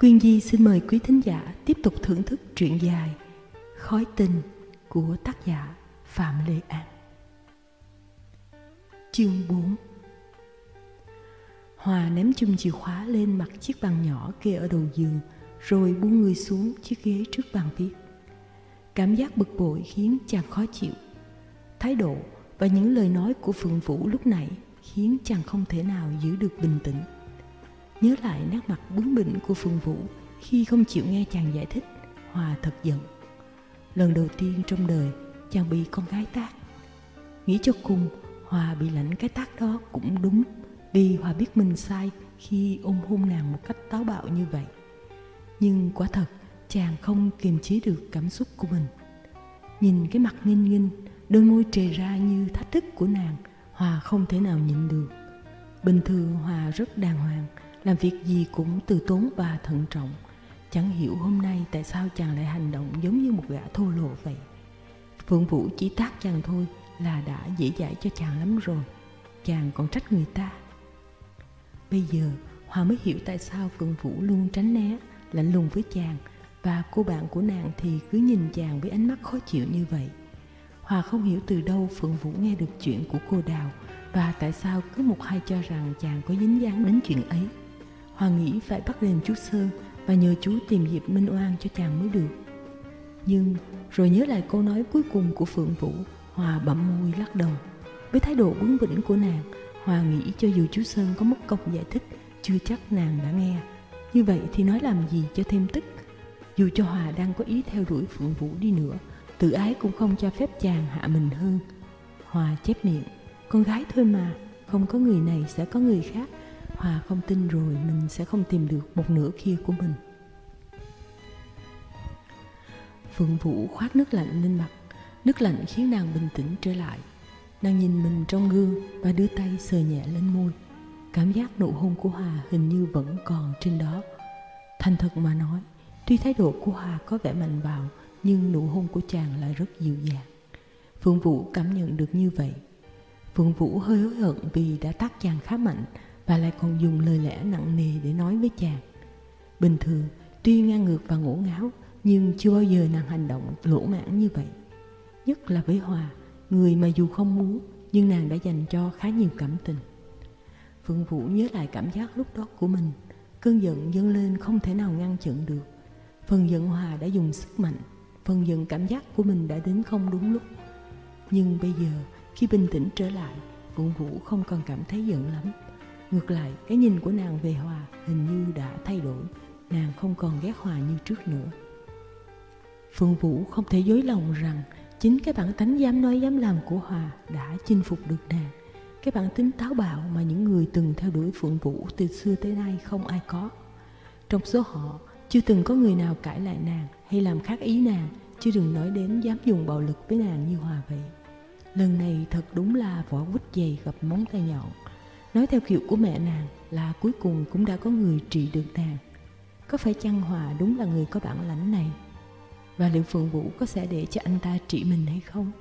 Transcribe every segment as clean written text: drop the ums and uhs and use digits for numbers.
Quyên Di xin mời quý thính giả tiếp tục thưởng thức truyện dài Khói Tình của tác giả Phạm Lê An. Chương 4. Hòa ném chùm chìa khóa lên mặt chiếc bàn nhỏ kê ở đầu giường, rồi buông người xuống chiếc ghế trước bàn viết. Cảm giác bực bội khiến chàng khó chịu. Thái độ và những lời nói của Phượng Vũ lúc nãy khiến chàng không thể nào giữ được bình tĩnh. Nhớ lại nét mặt bướng bỉnh của Phượng Vũ khi không chịu nghe chàng giải thích, Hòa thật giận. Lần đầu tiên trong đời chàng bị con gái tát. Nghĩ cho cùng, Hòa bị lãnh cái tát đó cũng đúng, vì Hòa biết mình sai khi ôm hôn nàng một cách táo bạo như vậy. Nhưng quả thật chàng không kiềm chế được cảm xúc của mình. Nhìn cái mặt nghinh nghinh, đôi môi trề ra như thách thức của nàng, Hòa không thể nào nhịn được. Bình thường Hòa rất đàng hoàng, làm việc gì cũng từ tốn và thận trọng. Chẳng hiểu hôm nay tại sao chàng lại hành động giống như một gã thô lỗ vậy. Phượng Vũ chỉ tát chàng thôi là đã dễ dãi cho chàng lắm rồi, chàng còn trách người ta. Bây giờ Hòa mới hiểu tại sao Phượng Vũ luôn tránh né, lạnh lùng với chàng, và cô bạn của nàng thì cứ nhìn chàng với ánh mắt khó chịu như vậy. Hòa không hiểu từ đâu Phượng Vũ nghe được chuyện của cô Đào, và tại sao cứ một hai cho rằng chàng có dính dáng đến chuyện ấy. Hòa nghĩ phải bắt đền chú Sơn và nhờ chú tìm dịp minh oan cho chàng mới được. Nhưng rồi nhớ lại câu nói cuối cùng của Phượng Vũ, Hòa bặm môi lắc đầu. Với thái độ bướng bỉnh của nàng, Hòa nghĩ cho dù chú Sơn có mất công giải thích, chưa chắc nàng đã nghe. Như vậy thì nói làm gì cho thêm tức. Dù cho Hòa đang có ý theo đuổi Phượng Vũ đi nữa, tự ái cũng không cho phép chàng hạ mình hơn. Hòa chép miệng, con gái thôi mà, không có người này sẽ có người khác. Hòa không tin rồi mình sẽ không tìm được một nửa kia của mình. Phượng Vũ khoát nước lạnh lên mặt. Nước lạnh khiến nàng bình tĩnh trở lại. Nàng nhìn mình trong gương và đưa tay sờ nhẹ lên môi. Cảm giác nụ hôn của Hòa hình như vẫn còn trên đó. Thành thật mà nói, tuy thái độ của Hòa có vẻ mạnh bạo, nhưng nụ hôn của chàng lại rất dịu dàng. Phượng Vũ cảm nhận được như vậy. Phượng Vũ hơi hối hận vì đã tát chàng khá mạnh, và lại còn dùng lời lẽ nặng nề để nói với chàng. Bình thường, tuy ngang ngược và ngổ ngáo, nhưng chưa bao giờ nàng hành động lỗ mãng như vậy. Nhất là với Hòa, người mà dù không muốn, nhưng nàng đã dành cho khá nhiều cảm tình. Phượng Vũ nhớ lại cảm giác lúc đó của mình. Cơn giận dâng lên không thể nào ngăn chặn được. Phần giận Hòa đã dùng sức mạnh, phần giận cảm giác của mình đã đến không đúng lúc. Nhưng bây giờ, khi bình tĩnh trở lại, Phượng Vũ không còn cảm thấy giận lắm. Ngược lại, cái nhìn của nàng về Hòa hình như đã thay đổi. Nàng không còn ghét Hòa như trước nữa. Phượng Vũ không thể dối lòng rằng chính cái bản tánh dám nói dám làm của Hòa đã chinh phục được nàng. Cái bản tính táo bạo mà những người từng theo đuổi Phượng Vũ từ xưa tới nay không ai có. Trong số họ, chưa từng có người nào cãi lại nàng hay làm khác ý nàng, chứ đừng nói đến dám dùng bạo lực với nàng như Hòa vậy. Lần này thật đúng là vỏ quýt dày gặp móng tay nhọn. Nói theo kiểu của mẹ nàng là cuối cùng cũng đã có người trị được nàng. Có phải chăng Hòa đúng là người có bản lãnh này? Và liệu Phượng Vũ có sẽ để cho anh ta trị mình hay không?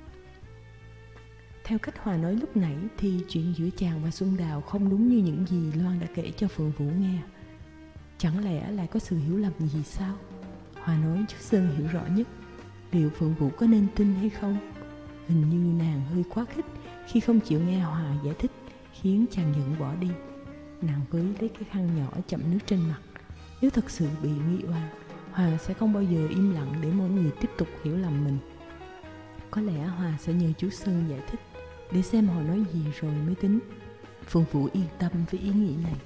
Theo cách Hòa nói lúc nãy thì chuyện giữa chàng và Xuân Đào không đúng như những gì Loan đã kể cho Phượng Vũ nghe. Chẳng lẽ lại có sự hiểu lầm gì sao? Hòa nói chú Sơn hiểu rõ nhất. Liệu Phượng Vũ có nên tin hay không? Hình như nàng hơi quá khích khi không chịu nghe Hòa giải thích, khiến chàng giận bỏ đi. Nàng với lấy cái khăn nhỏ chậm nước trên mặt. Nếu thật sự bị nghi oan, Hòa sẽ không bao giờ im lặng để mọi người tiếp tục hiểu lầm mình. Có lẽ Hòa sẽ nhờ chú Sơn giải thích, để xem họ nói gì rồi mới tính. Phượng Vũ yên tâm với ý nghĩ này.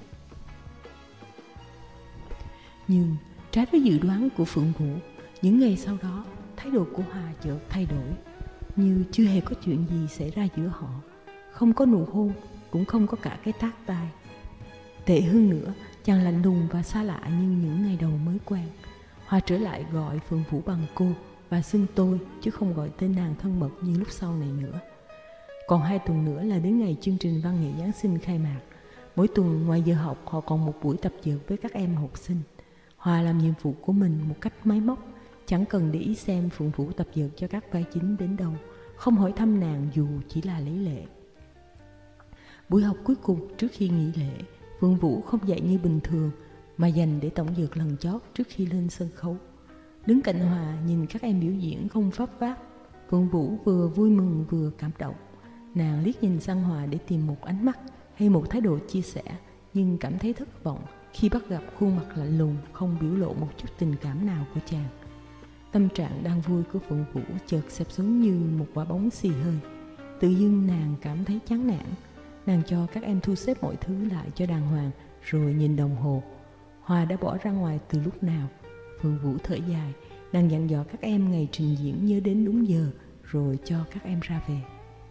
Nhưng trái với dự đoán của Phượng Vũ, những ngày sau đó, thái độ của Hòa chợt thay đổi, như chưa hề có chuyện gì xảy ra giữa họ. Không có nụ hôn, cũng không có cả cái tát tai. Tệ hơn nữa, chàng lạnh lùng và xa lạ như những ngày đầu mới quen. Hòa trở lại gọi Phượng Vũ bằng cô và xưng tôi, chứ không gọi tên nàng thân mật như lúc sau này nữa. Còn 2 tuần nữa là đến ngày chương trình văn nghệ Giáng sinh khai mạc. Mỗi tuần ngoài giờ học họ còn một buổi tập dượt với các em học sinh. Hòa làm nhiệm vụ của mình một cách máy móc, chẳng cần để ý xem Phượng Vũ tập dượt cho các vai chính đến đâu, không hỏi thăm nàng dù chỉ là lấy lệ. Buổi học cuối cùng trước khi nghỉ lễ, Phượng Vũ không dạy như bình thường mà dành để tổng dượt lần chót trước khi lên sân khấu. Đứng cạnh Hòa nhìn các em biểu diễn không vấp váp, Phượng Vũ vừa vui mừng vừa cảm động. Nàng liếc nhìn sang Hòa để tìm một ánh mắt hay một thái độ chia sẻ, nhưng cảm thấy thất vọng khi bắt gặp khuôn mặt lạnh lùng không biểu lộ một chút tình cảm nào của chàng. Tâm trạng đang vui của Phượng Vũ chợt xẹp xuống như một quả bóng xì hơi. Tự dưng nàng cảm thấy chán nản. Nàng cho các em thu xếp mọi thứ lại cho đàng hoàng, rồi nhìn đồng hồ. Hòa đã bỏ ra ngoài từ lúc nào. Phượng Vũ thở dài. Nàng dặn dò các em ngày trình diễn nhớ đến đúng giờ, rồi cho các em ra về.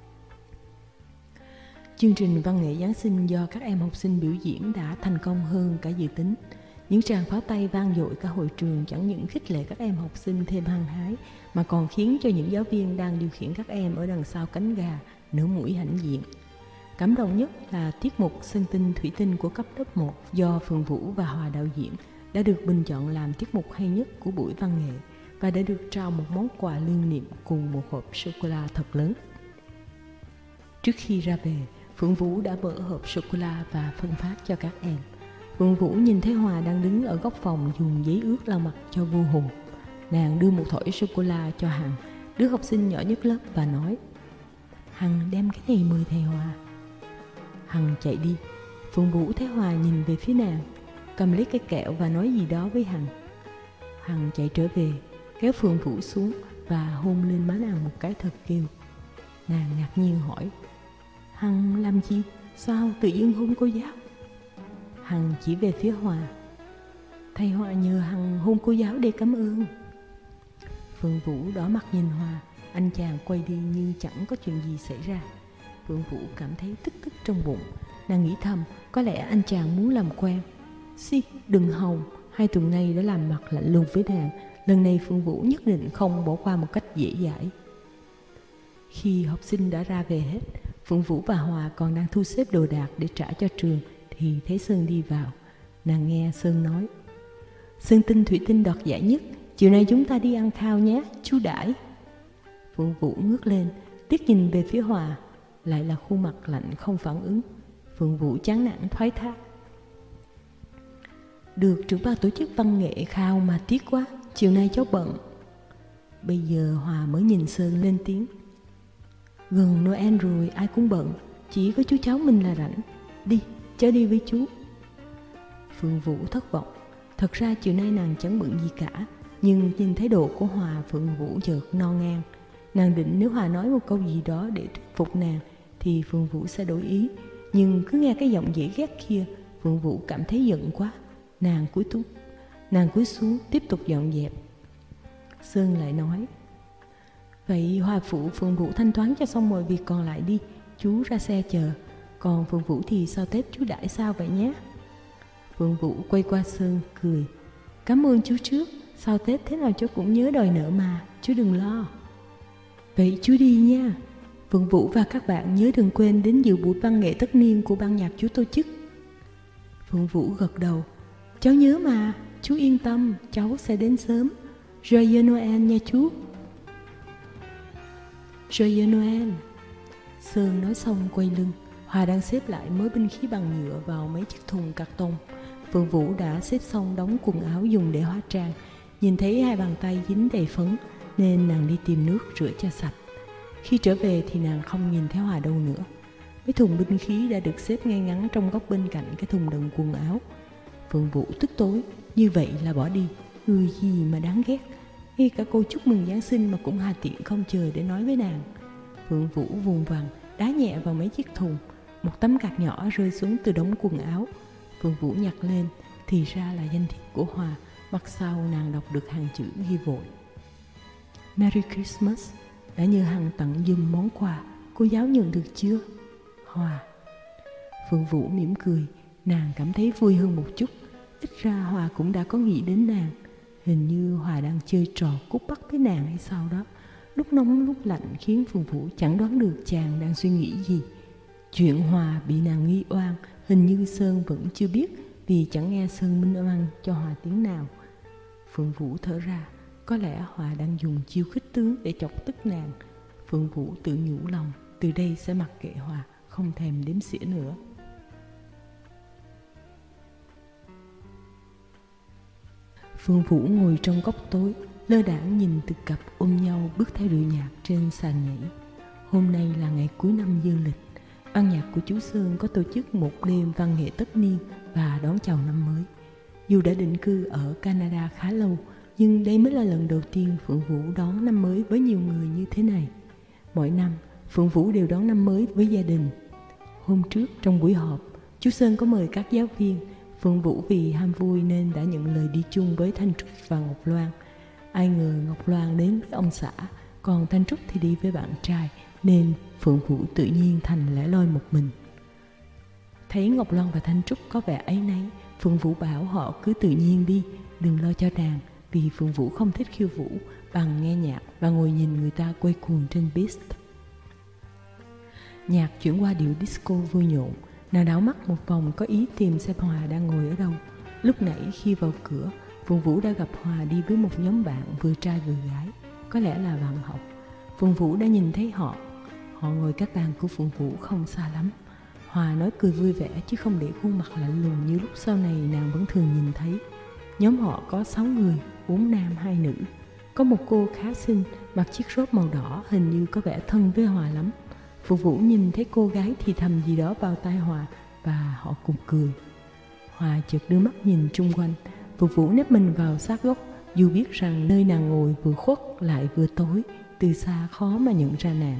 Chương trình văn nghệ Giáng sinh do các em học sinh biểu diễn đã thành công hơn cả dự tính. Những tràng pháo tay vang dội cả hội trường chẳng những khích lệ các em học sinh thêm hăng hái, mà còn khiến cho những giáo viên đang điều khiển các em ở đằng sau cánh gà nở mũi hãnh diện. Cảm động nhất là tiết mục Sơn Tinh Thủy Tinh của cấp lớp 1 do Phượng Vũ và Hòa đạo diễn đã được bình chọn làm tiết mục hay nhất của buổi văn nghệ và đã được trao một món quà lưu niệm cùng một hộp sô-cô-la thật lớn. Trước khi ra về, Phượng Vũ đã mở hộp sô-cô-la và phân phát cho các em. Phượng Vũ nhìn thấy Hòa đang đứng ở góc phòng dùng giấy ướt lau mặt cho vô hồn. Nàng đưa một thỏi sô-cô-la cho Hằng, đứa học sinh nhỏ nhất lớp, và nói: "Hằng đem cái này mời thầy Hòa." Hằng chạy đi. Phượng Vũ thấy Hòa nhìn về phía nàng, cầm lấy cái kẹo và nói gì đó với Hằng. Hằng chạy trở về, kéo Phượng Vũ xuống và hôn lên má nàng một cái thật kêu. Nàng ngạc nhiên hỏi: "Hằng làm gì? Sao tự dưng hôn cô giáo?" Hằng chỉ về phía Hòa: "Thầy Hòa nhờ Hằng hôn cô giáo để cảm ơn." Phượng Vũ đỏ mặt nhìn Hòa. Anh chàng quay đi như chẳng có chuyện gì xảy ra. Phượng Vũ cảm thấy tức trong bụng. Nàng nghĩ thầm, có lẽ anh chàng muốn làm quen. Đừng hòng. 2 tuần nay đã làm mặt lạnh lùng với nàng. Lần này Phượng Vũ nhất định không bỏ qua một cách dễ dãi. Khi học sinh đã ra về hết, Phượng Vũ và Hòa còn đang thu xếp đồ đạc để trả cho trường thì thấy Sơn đi vào. Nàng nghe Sơn nói: "Sơn Tinh Thủy Tinh đoạt giải nhất, chiều nay chúng ta đi ăn khao nhé, chú đãi." Phượng Vũ ngước lên, liếc nhìn về phía Hòa, lại là khuôn mặt lạnh không phản ứng. Phượng Vũ chán nản thoái thác: "Được trưởng ban tổ chức văn nghệ khao mà tiếc quá, chiều nay cháu bận." Bây giờ Hòa mới nhìn Sơn lên tiếng: "Gần Noel rồi, ai cũng bận, chỉ có chú cháu mình là rảnh. Đi, cháu đi với chú." Phượng Vũ thất vọng. Thật ra chiều nay nàng chẳng bận gì cả, nhưng nhìn thái độ của Hòa, Phượng Vũ chợt no ngang. Nàng định nếu Hòa nói một câu gì đó để thuyết phục nàng thì Phượng Vũ sẽ đổi ý, nhưng cứ nghe cái giọng dễ ghét kia, Phượng Vũ cảm thấy giận quá. Nàng cúi xuống tiếp tục dọn dẹp. Sơn lại nói: "Vậy Hòa phụ Phượng Vũ thanh toán cho xong mọi việc còn lại đi, chú ra xe chờ. Còn Phượng Vũ thì sau Tết chú đãi sao vậy nhé?" Phượng Vũ quay qua Sơn cười: "Cảm ơn chú trước, sau Tết thế nào chú cũng nhớ đòi nợ mà, chú đừng lo." "Vậy chú đi nha. Phượng Vũ và các bạn nhớ đừng quên đến dự buổi văn nghệ tất niên của ban nhạc chú tổ chức." Phượng Vũ gật đầu: "Cháu nhớ mà, chú yên tâm, cháu sẽ đến sớm. Joyeux Noël nha chú." "Joyeux Noël." Sơn nói xong quay lưng. Hòa đang xếp lại mớ binh khí bằng nhựa vào mấy chiếc thùng cạc tông. Phượng Vũ đã xếp xong đống quần áo dùng để hóa trang. Nhìn thấy 2 bàn tay dính đầy phấn nên nàng đi tìm nước rửa cho sạch. Khi trở về thì nàng không nhìn thấy Hòa đâu nữa. Mấy thùng binh khí đã được xếp ngay ngắn trong góc bên cạnh cái thùng đựng quần áo. Phượng Vũ tức tối, như vậy là bỏ đi. Người gì mà đáng ghét. Ngay cả cô chúc mừng Giáng sinh mà cũng hà tiện không chờ để nói với nàng. Phượng Vũ vùng vằng đá nhẹ vào mấy chiếc thùng. Một tấm cạc nhỏ rơi xuống từ đống quần áo. Phượng Vũ nhặt lên, thì ra là danh thiếp của Hòa. Mặt sau nàng đọc được hàng chữ ghi vội: "Merry Christmas. Đã nhờ Hằng tặng giùm món quà, cô giáo nhận được chưa? Hòa." Phượng Vũ mỉm cười. Nàng cảm thấy vui hơn một chút. Ít ra Hòa cũng đã có nghĩ đến nàng. Hình như Hòa đang chơi trò cút bắt với nàng hay sao đó. Lúc nóng lúc lạnh khiến Phượng Vũ chẳng đoán được chàng đang suy nghĩ gì. Chuyện Hòa bị nàng nghi oan hình như Sơn vẫn chưa biết, vì chẳng nghe Sơn minh oan cho Hòa tiếng nào. Phượng Vũ thở ra, có lẽ Hòa đang dùng chiêu khích tướng để chọc tức nàng. Phượng Vũ tự nhủ lòng, từ đây sẽ mặc kệ Hòa, không thèm đếm xỉa nữa. Phương Vũ ngồi trong góc tối, lơ đãng nhìn từ cặp ôm nhau bước theo điệu nhạc trên sàn nhảy. Hôm nay là ngày cuối năm dương lịch. Ban nhạc của chú Sơn có tổ chức một đêm văn nghệ tất niên và đón chào năm mới. Dù đã định cư ở Canada khá lâu, nhưng đây mới là lần đầu tiên Phượng Vũ đón năm mới với nhiều người như thế này. Mỗi năm, Phượng Vũ đều đón năm mới với gia đình. Hôm trước trong buổi họp, chú Sơn có mời các giáo viên. Phượng Vũ vì ham vui nên đã nhận lời đi chung với Thanh Trúc và Ngọc Loan. Ai ngờ Ngọc Loan đến với ông xã, còn Thanh Trúc thì đi với bạn trai, nên Phượng Vũ tự nhiên thành lẻ loi một mình. Thấy Ngọc Loan và Thanh Trúc có vẻ áy náy, Phượng Vũ bảo họ cứ tự nhiên đi, đừng lo cho nàng, vì Phượng Vũ không thích khiêu vũ bằng nghe nhạc và ngồi nhìn người ta quay cuồng trên pist. Nhạc chuyển qua điệu disco vui nhộn, nàng đảo mắt một vòng có ý tìm xem Hòa đang ngồi ở đâu. Lúc nãy khi vào cửa, Phượng Vũ đã gặp Hòa đi với một nhóm bạn vừa trai vừa gái, có lẽ là bạn học. Phượng Vũ đã nhìn thấy họ ngồi các bàn của Phượng Vũ không xa lắm. Hòa nói cười vui vẻ chứ không để khuôn mặt lạnh lùng như lúc sau này nàng vẫn thường nhìn thấy. Nhóm họ có 6 người, 4 nam 2 nữ. Có một cô khá xinh, mặc chiếc rốt màu đỏ, hình như có vẻ thân với Hòa lắm. Phượng Vũ nhìn thấy cô gái thì thầm gì đó vào tai Hòa và họ cùng cười. Hòa chợt đưa mắt nhìn chung quanh. Phượng Vũ nép mình vào sát gốc, dù biết rằng nơi nàng ngồi vừa khuất lại vừa tối, từ xa khó mà nhận ra nàng.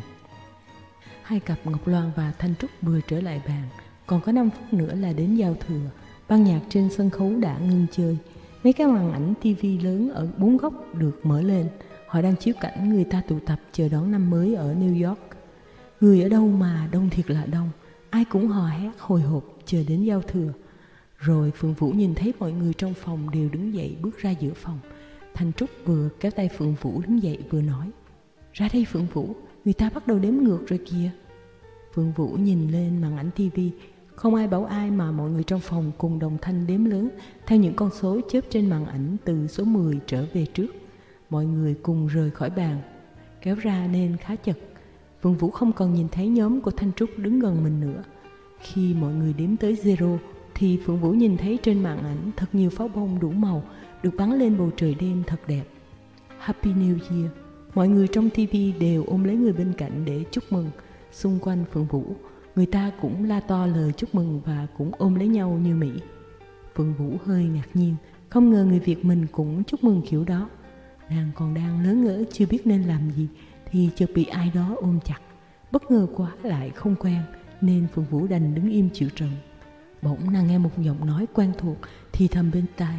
Hai cặp Ngọc Loan và Thanh Trúc vừa trở lại bàn, còn có 5 phút nữa là đến giao thừa. Ban nhạc trên sân khấu đã ngưng chơi. Mấy cái màn ảnh tivi lớn ở 4 góc được mở lên. Họ đang chiếu cảnh người ta tụ tập chờ đón năm mới ở New York. Người ở đâu mà đông thiệt là đông, ai cũng hò hét hồi hộp chờ đến giao thừa. Rồi Phượng Vũ nhìn thấy mọi người trong phòng đều đứng dậy bước ra giữa phòng. Thanh Trúc vừa kéo tay Phượng Vũ đứng dậy vừa nói: "Ra đây Phượng Vũ, người ta bắt đầu đếm ngược rồi kìa." Phượng Vũ nhìn lên màn ảnh tivi, không ai bảo ai mà mọi người trong phòng cùng đồng thanh đếm lớn theo những con số chớp trên màn ảnh từ số 10 trở về trước. Mọi người cùng rời khỏi bàn, kéo ra nên khá chật. Phượng Vũ không còn nhìn thấy nhóm của Thanh Trúc đứng gần mình nữa. Khi mọi người đếm tới zero thì Phượng Vũ nhìn thấy trên màn ảnh thật nhiều pháo bông đủ màu được bắn lên bầu trời đêm thật đẹp. Happy New Year. Mọi người trong TV đều ôm lấy người bên cạnh để chúc mừng. Xung quanh Phượng Vũ, người ta cũng la to lời chúc mừng và cũng ôm lấy nhau như Mỹ. Phượng Vũ hơi ngạc nhiên, không ngờ người Việt mình cũng chúc mừng kiểu đó. Nàng còn đang ngớ ngỡ chưa biết nên làm gì thì chợt bị ai đó ôm chặt. Bất ngờ quá lại không quen nên Phượng Vũ đành đứng im chịu trận. Bỗng nàng nghe một giọng nói quen thuộc thì thầm bên tai: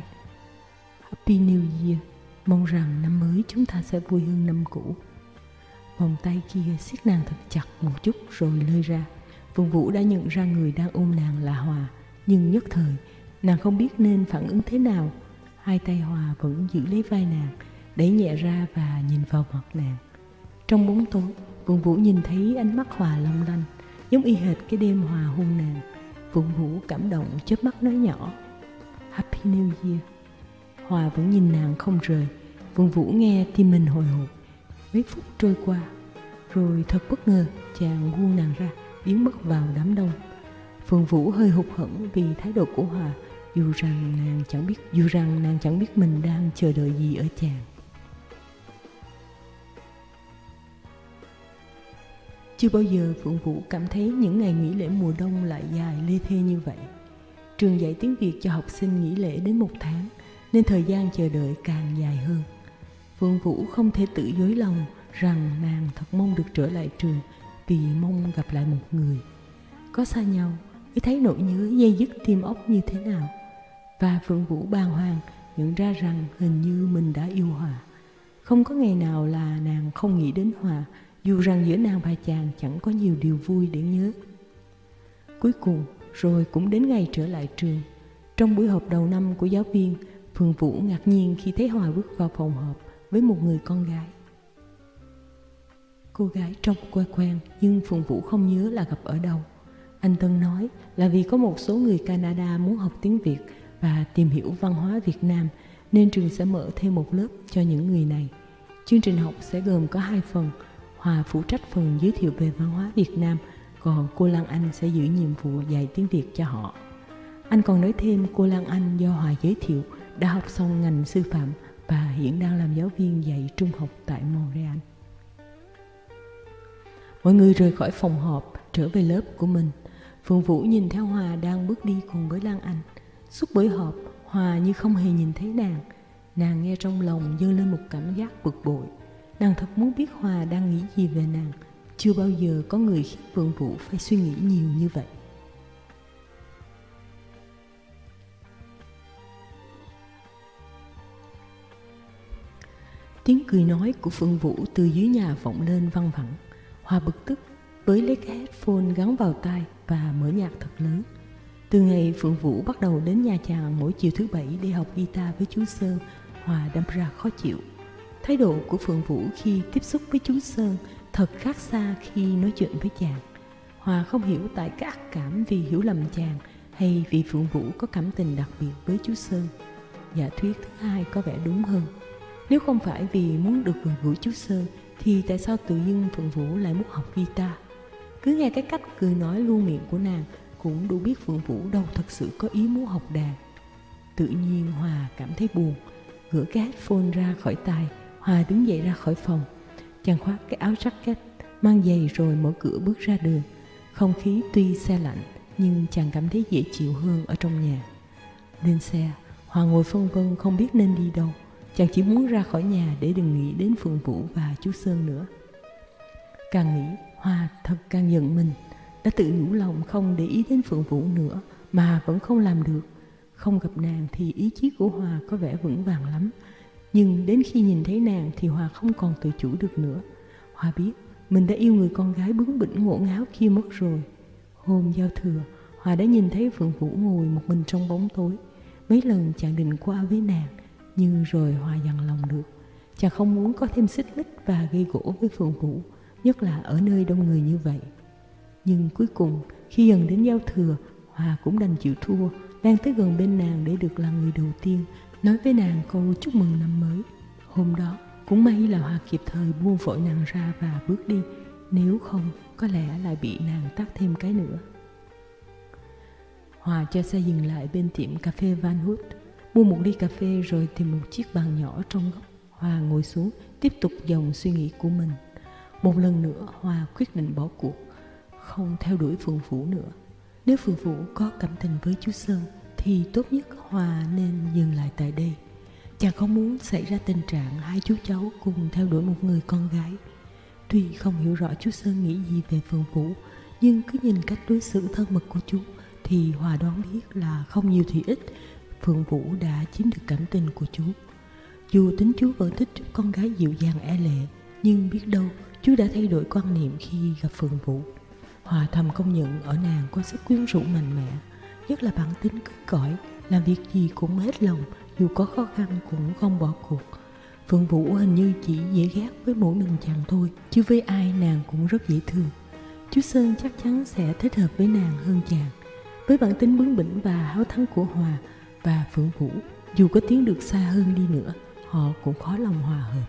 "Happy New Year, mong rằng năm mới chúng ta sẽ vui hơn năm cũ." Vòng tay kia siết nàng thật chặt một chút rồi lơi ra. Phượng Vũ đã nhận ra người đang ôm nàng là Hòa, nhưng nhất thời nàng không biết nên phản ứng thế nào. Hai tay Hòa vẫn giữ lấy vai nàng, đẩy nhẹ ra và nhìn vào mặt nàng. Trong bóng tối, Phượng Vũ nhìn thấy ánh mắt Hòa long lanh, giống y hệt cái đêm Hòa hôn nàng. Phượng Vũ cảm động chớp mắt nói nhỏ: "Happy New Year." Hòa vẫn nhìn nàng không rời. Phượng Vũ nghe tim mình hồi hộp. Mấy phút trôi qua, rồi thật bất ngờ chàng buông nàng ra, biến mất vào đám đông. Phượng Vũ hơi hụt hẫng vì thái độ của Hòa, dù rằng nàng chẳng biết mình đang chờ đợi gì ở chàng. Chưa bao giờ Phượng Vũ cảm thấy những ngày nghỉ lễ mùa đông lại dài lê thê như vậy. Trường dạy tiếng Việt cho học sinh nghỉ lễ đến 1 tháng, nên thời gian chờ đợi càng dài hơn. Phượng Vũ không thể tự dối lòng rằng nàng thật mong được trở lại trường vì mong gặp lại một người. Có xa nhau mới thấy nỗi nhớ dây dứt tim óc như thế nào. Và Phượng Vũ bàng hoàng nhận ra rằng hình như mình đã yêu Hòa. Không có ngày nào là nàng không nghĩ đến Hòa, dù rằng giữa nàng và chàng chẳng có nhiều điều vui để nhớ. Cuối cùng rồi cũng đến ngày trở lại trường. Trong buổi họp đầu năm của giáo viên, Phượng Vũ ngạc nhiên khi thấy Hòa bước vào phòng họp với một người con gái. Cô gái trông quen nhưng Phượng Vũ không nhớ là gặp ở đâu. Anh Tân nói là vì có một số người Canada muốn học tiếng Việt và tìm hiểu văn hóa Việt Nam nên trường sẽ mở thêm một lớp cho những người này. Chương trình học sẽ gồm có 2 phần. Hòa phụ trách phần giới thiệu về văn hóa Việt Nam, còn cô Lan Anh sẽ giữ nhiệm vụ dạy tiếng Việt cho họ. Anh còn nói thêm cô Lan Anh do Hòa giới thiệu đã học xong ngành sư phạm và hiện đang làm giáo viên dạy trung học tại Montreal. Mọi người rời khỏi phòng họp, trở về lớp của mình. Phượng Vũ nhìn theo Hòa đang bước đi cùng với Lan Anh. Suốt buổi họp, Hòa như không hề nhìn thấy nàng. Nàng nghe trong lòng dâng lên một cảm giác bực bội. Nàng thật muốn biết Hòa đang nghĩ gì về nàng. Chưa bao giờ có người khiến Phượng Vũ phải suy nghĩ nhiều như vậy. Tiếng cười nói của Phượng Vũ từ dưới nhà vọng lên văng vẳng. Hòa bực tức với lấy cái headphone gắn vào tai và mở nhạc thật lớn. Từ ngày Phượng Vũ bắt đầu đến nhà chàng mỗi chiều thứ bảy để học guitar với chú Sơn, Hòa đâm ra khó chịu. Thái độ của Phượng Vũ khi tiếp xúc với chú Sơn thật khác xa khi nói chuyện với chàng. Hòa không hiểu tại cái ác cảm vì hiểu lầm chàng hay vì Phượng Vũ có cảm tình đặc biệt với chú Sơn. Giả thuyết thứ hai có vẻ đúng hơn. Nếu không phải vì muốn được gần gũi chú Sơn thì tại sao tự dưng Phượng Vũ lại muốn học guitar? Cứ nghe cái cách cười nói luôn miệng của nàng cũng đủ biết Phượng Vũ đâu thật sự có ý muốn học đàn. Tự nhiên Hòa cảm thấy buồn, gỡ cái headphone ra khỏi tai. Hòa đứng dậy ra khỏi phòng. Chàng khoác cái áo jacket, mang giày rồi mở cửa bước ra đường. Không khí tuy se lạnh nhưng chàng cảm thấy dễ chịu hơn ở trong nhà. Lên xe, Hòa ngồi phân vân không biết nên đi đâu. Chàng chỉ muốn ra khỏi nhà để đừng nghĩ đến Phượng Vũ và chú Sơn nữa. Càng nghĩ, Hòa thật càng giận mình. Đã tự nhủ lòng không để ý đến Phượng Vũ nữa mà vẫn không làm được. Không gặp nàng thì ý chí của Hòa có vẻ vững vàng lắm. Nhưng đến khi nhìn thấy nàng thì Hòa không còn tự chủ được nữa. Hòa biết mình đã yêu người con gái bướng bỉnh ngổ ngáo kia mất rồi. Hôm giao thừa, Hòa đã nhìn thấy Phượng Vũ ngồi một mình trong bóng tối. Mấy lần chàng định qua với nàng, nhưng rồi Hòa dằn lòng được. Chàng không muốn có thêm xích mích và gây gổ với Phượng Vũ, nhất là ở nơi đông người như vậy. Nhưng cuối cùng, khi gần đến giao thừa, Hòa cũng đành chịu thua, đang tới gần bên nàng để được là người đầu tiên nói với nàng câu chúc mừng năm mới. Hôm đó, cũng may là Hòa kịp thời buông vội nàng ra và bước đi, nếu không có lẽ lại bị nàng tát thêm cái nữa. Hòa cho xe dừng lại bên tiệm cà phê Van Hout, mua một ly cà phê rồi tìm một chiếc bàn nhỏ trong góc. Hòa ngồi xuống, tiếp tục dòng suy nghĩ của mình. Một lần nữa, Hòa quyết định bỏ cuộc, không theo đuổi Phượng Vũ nữa. Nếu Phượng Vũ có cảm tình với chú Sơn, thì tốt nhất Hòa nên dừng lại tại đây. Chàng không muốn xảy ra tình trạng hai chú cháu cùng theo đuổi một người con gái. Tuy không hiểu rõ chú Sơn nghĩ gì về Phượng Vũ, nhưng cứ nhìn cách đối xử thân mật của chú thì Hòa đoán biết là không nhiều thì ít, Phượng Vũ đã chiếm được cảm tình của chú. Dù tính chú vẫn thích con gái dịu dàng e lệ, nhưng biết đâu chú đã thay đổi quan niệm khi gặp Phượng Vũ. Hòa thầm công nhận ở nàng có sức quyến rũ mạnh mẽ, nhất là bản tính cứng cỏi, làm việc gì cũng hết lòng, dù có khó khăn cũng không bỏ cuộc. Phượng Vũ hình như chỉ dễ ghét với mỗi mình chàng thôi, chứ với ai nàng cũng rất dễ thương. Chú Sơn chắc chắn sẽ thích hợp với nàng hơn chàng. Với bản tính bướng bỉnh và háo thắng của Hòa và Phượng Vũ, dù có tiến được xa hơn đi nữa, họ cũng khó lòng hòa hợp.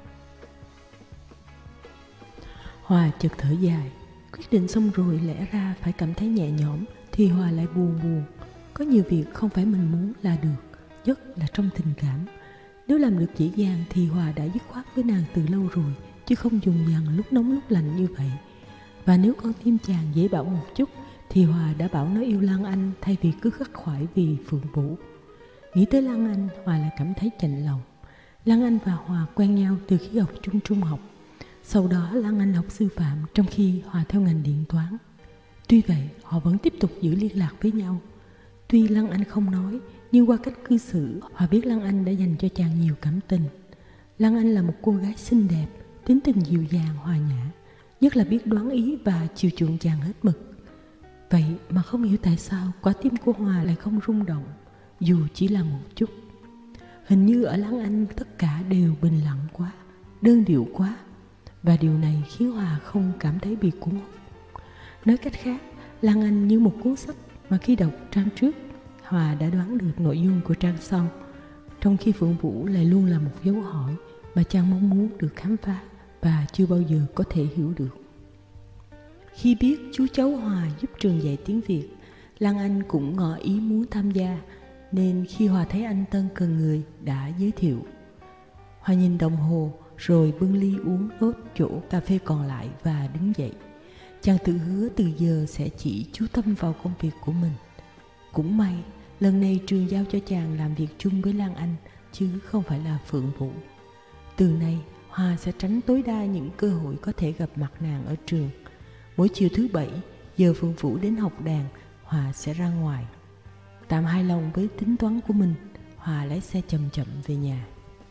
Hòa chợt thở dài, quyết định xong rồi lẽ ra phải cảm thấy nhẹ nhõm, thì Hòa lại buồn. Có nhiều việc không phải mình muốn là được, nhất là trong tình cảm. Nếu làm được dễ dàng thì Hòa đã dứt khoát với nàng từ lâu rồi, chứ không dùng dằng lúc nóng lúc lạnh như vậy. Và nếu con tim chàng dễ bảo một chút thì Hòa đã bảo nó yêu Lan Anh thay vì cứ khắc khoải vì Phượng Vũ. Nghĩ tới Lan Anh, Hòa lại cảm thấy chạnh lòng. Lan Anh và Hòa quen nhau từ khi học chung trung học. Sau đó Lan Anh học sư phạm, trong khi Hòa theo ngành điện toán. Tuy vậy, họ vẫn tiếp tục giữ liên lạc với nhau. Tuy Lan Anh không nói, nhưng qua cách cư xử, Hòa biết Lan Anh đã dành cho chàng nhiều cảm tình. Lan Anh là một cô gái xinh đẹp, tính tình dịu dàng, hòa nhã, nhất là biết đoán ý và chiều chuộng chàng hết mực. Vậy mà không hiểu tại sao quả tim của Hòa lại không rung động, dù chỉ là một chút. Hình như ở Lan Anh tất cả đều bình lặng quá, đơn điệu quá, và điều này khiến Hòa không cảm thấy bị cuốn hút. Nói cách khác, Lan Anh như một cuốn sách mà khi đọc trang trước, Hòa đã đoán được nội dung của trang sau, trong khi Phượng Vũ lại luôn là một dấu hỏi mà chàng mong muốn được khám phá và chưa bao giờ có thể hiểu được. Khi biết chú cháu Hòa giúp trường dạy tiếng Việt, Lan Anh cũng ngỏ ý muốn tham gia, nên khi Hòa thấy anh Tân cần người đã giới thiệu. Hòa nhìn đồng hồ rồi bưng ly uống nốt chỗ cà phê còn lại và đứng dậy. Chàng tự hứa từ giờ sẽ chỉ chú tâm vào công việc của mình. Cũng may, lần này trường giao cho chàng làm việc chung với Lan Anh chứ không phải là Phượng Vũ. Từ nay, Hòa sẽ tránh tối đa những cơ hội có thể gặp mặt nàng ở trường. Mỗi chiều thứ Bảy, giờ Phượng Vũ đến học đàn, Hòa sẽ ra ngoài. Tạm hài lòng với tính toán của mình, Hòa lái xe chậm chậm về nhà.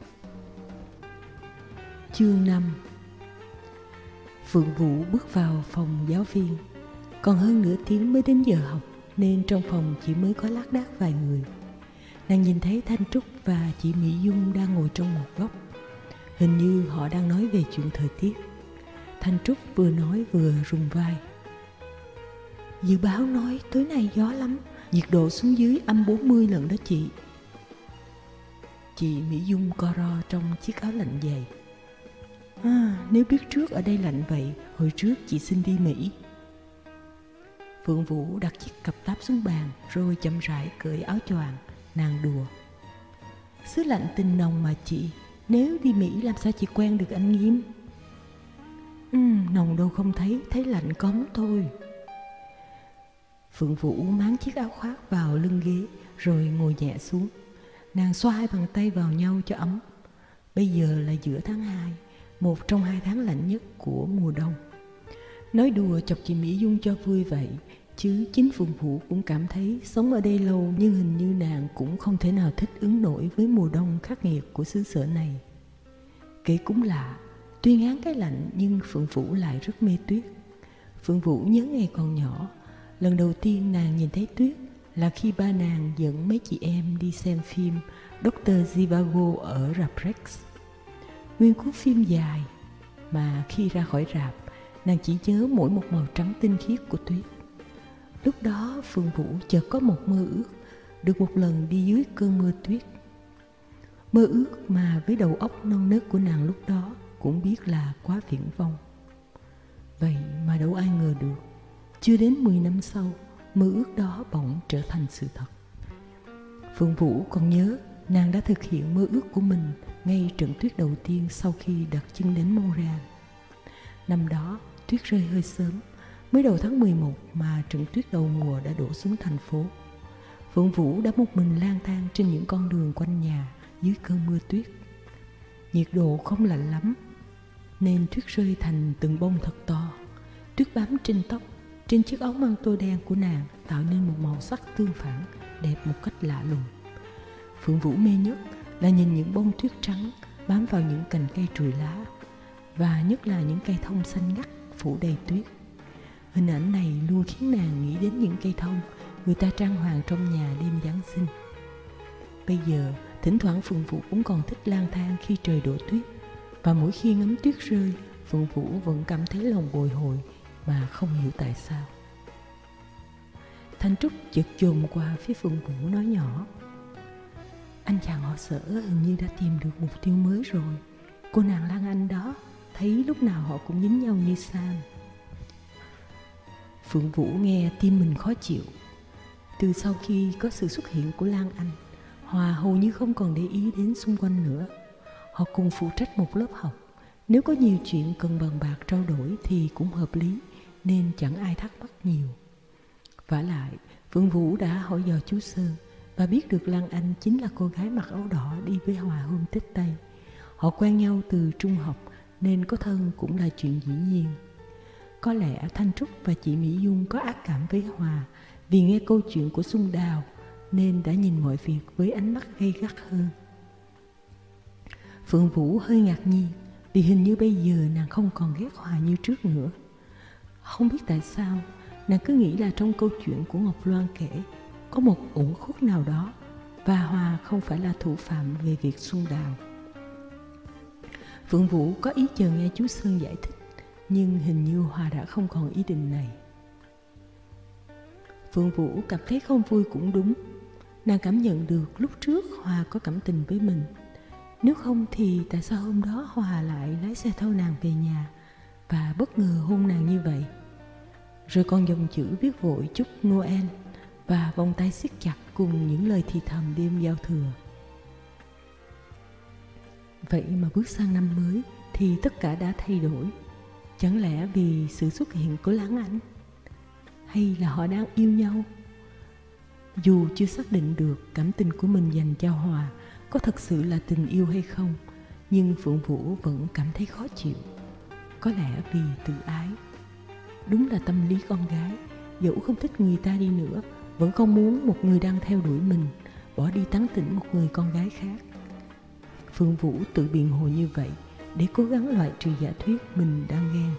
Chương 5. Phượng Vũ bước vào phòng giáo viên. Còn hơn nửa tiếng mới đến giờ học, nên trong phòng chỉ mới có lác đác vài người. Nàng nhìn thấy Thanh Trúc và chị Mỹ Dung đang ngồi trong một góc. Hình như họ đang nói về chuyện thời tiết. Thanh Trúc vừa nói vừa rùng vai. Dự báo nói tối nay gió lắm, nhiệt độ xuống dưới âm 40 lần đó chị. Chị Mỹ Dung co ro trong chiếc áo lạnh dày. Nếu biết trước ở đây lạnh vậy, hồi trước chị xin đi Mỹ. Phượng Vũ đặt chiếc cặp táp xuống bàn rồi chậm rãi cởi áo choàng. Nàng đùa. Xứ lạnh tình nồng mà chị, nếu đi Mỹ làm sao chị quen được anh Nghiêm? Nồng đâu không thấy lạnh cống thôi. Phượng Vũ máng chiếc áo khoác vào lưng ghế rồi ngồi nhẹ xuống. Nàng xoa hai bàn tay vào nhau cho ấm. Bây giờ là giữa tháng 2, một trong 2 tháng lạnh nhất của mùa đông. Nói đùa chọc chị Mỹ Dung cho vui vậy, chứ chính Phượng Vũ cũng cảm thấy sống ở đây lâu, nhưng hình như nàng cũng không thể nào thích ứng nổi với mùa đông khắc nghiệt của xứ sở này. Kể cũng lạ, tuy ngán cái lạnh nhưng Phượng Vũ lại rất mê tuyết. Phượng Vũ nhớ ngày còn nhỏ, lần đầu tiên nàng nhìn thấy tuyết là khi ba nàng dẫn mấy chị em đi xem phim Dr. Zhivago ở rạp Rex. Nguyên cuốn phim dài mà khi ra khỏi rạp, nàng chỉ nhớ mỗi một màu trắng tinh khiết của tuyết. Lúc đó Phượng Vũ chợt có một mơ ước, được một lần đi dưới cơn mưa tuyết. Mơ ước mà với đầu óc non nớt của nàng lúc đó cũng biết là quá viển vông. Vậy mà đâu ai ngờ được, chưa đến 10 năm sau, mơ ước đó bỗng trở thành sự thật. Phượng Vũ còn nhớ nàng đã thực hiện mơ ước của mình ngay trận tuyết đầu tiên sau khi đặt chân đến Montreal. Năm đó tuyết rơi hơi sớm, mới đầu tháng 11 mà trận tuyết đầu mùa đã đổ xuống thành phố. Phượng Vũ đã một mình lang thang trên những con đường quanh nhà dưới cơn mưa tuyết. Nhiệt độ không lạnh lắm, nên tuyết rơi thành từng bông thật to. Tuyết bám trên tóc, trên chiếc áo măng tô đen của nàng tạo nên một màu sắc tương phản, đẹp một cách lạ lùng. Phượng Vũ mê nhất là nhìn những bông tuyết trắng bám vào những cành cây trụi lá, và nhất là những cây thông xanh ngắt phủ đầy tuyết. Hình ảnh này luôn khiến nàng nghĩ đến những cây thông người ta trang hoàng trong nhà đêm Giáng sinh. Bây giờ, thỉnh thoảng Phượng Vũ cũng còn thích lang thang khi trời đổ tuyết, và mỗi khi ngắm tuyết rơi, Phượng Vũ vẫn cảm thấy lòng bồi hồi mà không hiểu tại sao. Thanh Trúc chợt chồm qua phía Phượng Vũ nói nhỏ. Anh chàng họ Sở hình như đã tìm được mục tiêu mới rồi. Cô nàng Lan Anh đó, thấy lúc nào họ cũng dính nhau như Sam. Phượng Vũ nghe tim mình khó chịu. Từ sau khi có sự xuất hiện của Lan Anh, Hòa hầu như không còn để ý đến xung quanh nữa. Họ cùng phụ trách một lớp học. Nếu có nhiều chuyện cần bàn bạc trao đổi thì cũng hợp lý, nên chẳng ai thắc mắc nhiều. Vả lại, Phượng Vũ đã hỏi dò chú Sơn và biết được Lan Anh chính là cô gái mặc áo đỏ đi với Hòa hôm Tết Tây. Họ quen nhau từ trung học nên có thân cũng là chuyện dĩ nhiên. Có lẽ Thanh Trúc và chị Mỹ Dung có ác cảm với Hòa vì nghe câu chuyện của Xuân Đào nên đã nhìn mọi việc với ánh mắt gay gắt hơn. Phượng Vũ hơi ngạc nhiên vì hình như bây giờ nàng không còn ghét Hòa như trước nữa. Không biết tại sao, nàng cứ nghĩ là trong câu chuyện của Ngọc Loan kể có một uẩn khúc nào đó và Hòa không phải là thủ phạm về việc Xuân Đào. Phượng Vũ có ý chờ nghe chú Sơn giải thích, nhưng hình như Hòa đã không còn ý định này. Phượng Vũ cảm thấy không vui cũng đúng. Nàng cảm nhận được lúc trước Hòa có cảm tình với mình. Nếu không thì tại sao hôm đó Hòa lại lái xe thâu nàng về nhà và bất ngờ hôn nàng như vậy? Rồi còn dòng chữ viết vội chúc Noel và vòng tay siết chặt cùng những lời thì thầm đêm giao thừa. Vậy mà bước sang năm mới thì tất cả đã thay đổi. Chẳng lẽ vì sự xuất hiện của Lan Anh? Hay là họ đang yêu nhau? Dù chưa xác định được cảm tình của mình dành cho Hòa có thật sự là tình yêu hay không, nhưng Phượng Vũ vẫn cảm thấy khó chịu. Có lẽ vì tự ái. Đúng là tâm lý con gái, dẫu không thích người ta đi nữa, vẫn không muốn một người đang theo đuổi mình bỏ đi tán tỉnh một người con gái khác. Phượng Vũ tự biện hộ như vậy để cố gắng loại trừ giả thuyết mình đang ghen.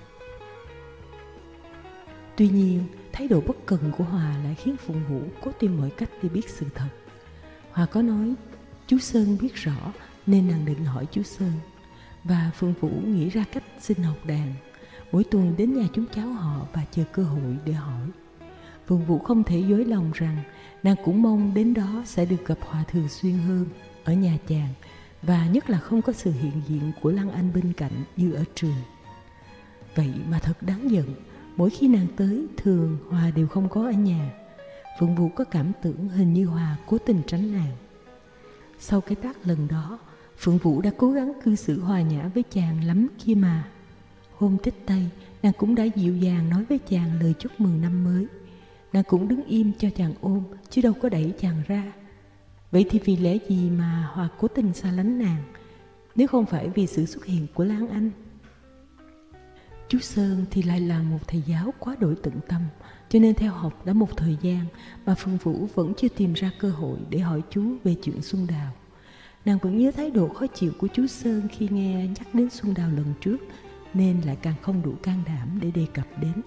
Tuy nhiên, thái độ bất cần của Hòa lại khiến Phượng Vũ cố tìm mọi cách để biết sự thật. Hòa có nói chú Sơn biết rõ nên nàng định hỏi chú Sơn, và Phượng Vũ nghĩ ra cách xin học đàn, mỗi tuần đến nhà chúng cháu họ và chờ cơ hội để hỏi. Phượng Vũ không thể dối lòng rằng nàng cũng mong đến đó sẽ được gặp Hòa thường xuyên hơn ở nhà chàng, và nhất là không có sự hiện diện của Lan Anh bên cạnh như ở trường. Vậy mà thật đáng giận, mỗi khi nàng tới thường Hòa đều không có ở nhà. Phượng Vũ có cảm tưởng hình như Hòa cố tình tránh nàng. Sau cái tát lần đó, Phượng Vũ đã cố gắng cư xử hòa nhã với chàng lắm kia mà. Hôm Tết Tây, nàng cũng đã dịu dàng nói với chàng lời chúc mừng năm mới. Nàng cũng đứng im cho chàng ôm, chứ đâu có đẩy chàng ra. Vậy thì vì lẽ gì mà Hòa cố tình xa lánh nàng, nếu không phải vì sự xuất hiện của Lan Anh? Chú Sơn thì lại là một thầy giáo quá đổi tận tâm, cho nên theo học đã một thời gian mà Phượng Vũ vẫn chưa tìm ra cơ hội để hỏi chú về chuyện Xuân Đào. Nàng vẫn nhớ thái độ khó chịu của chú Sơn khi nghe nhắc đến Xuân Đào lần trước, nên lại càng không đủ can đảm để đề cập đến.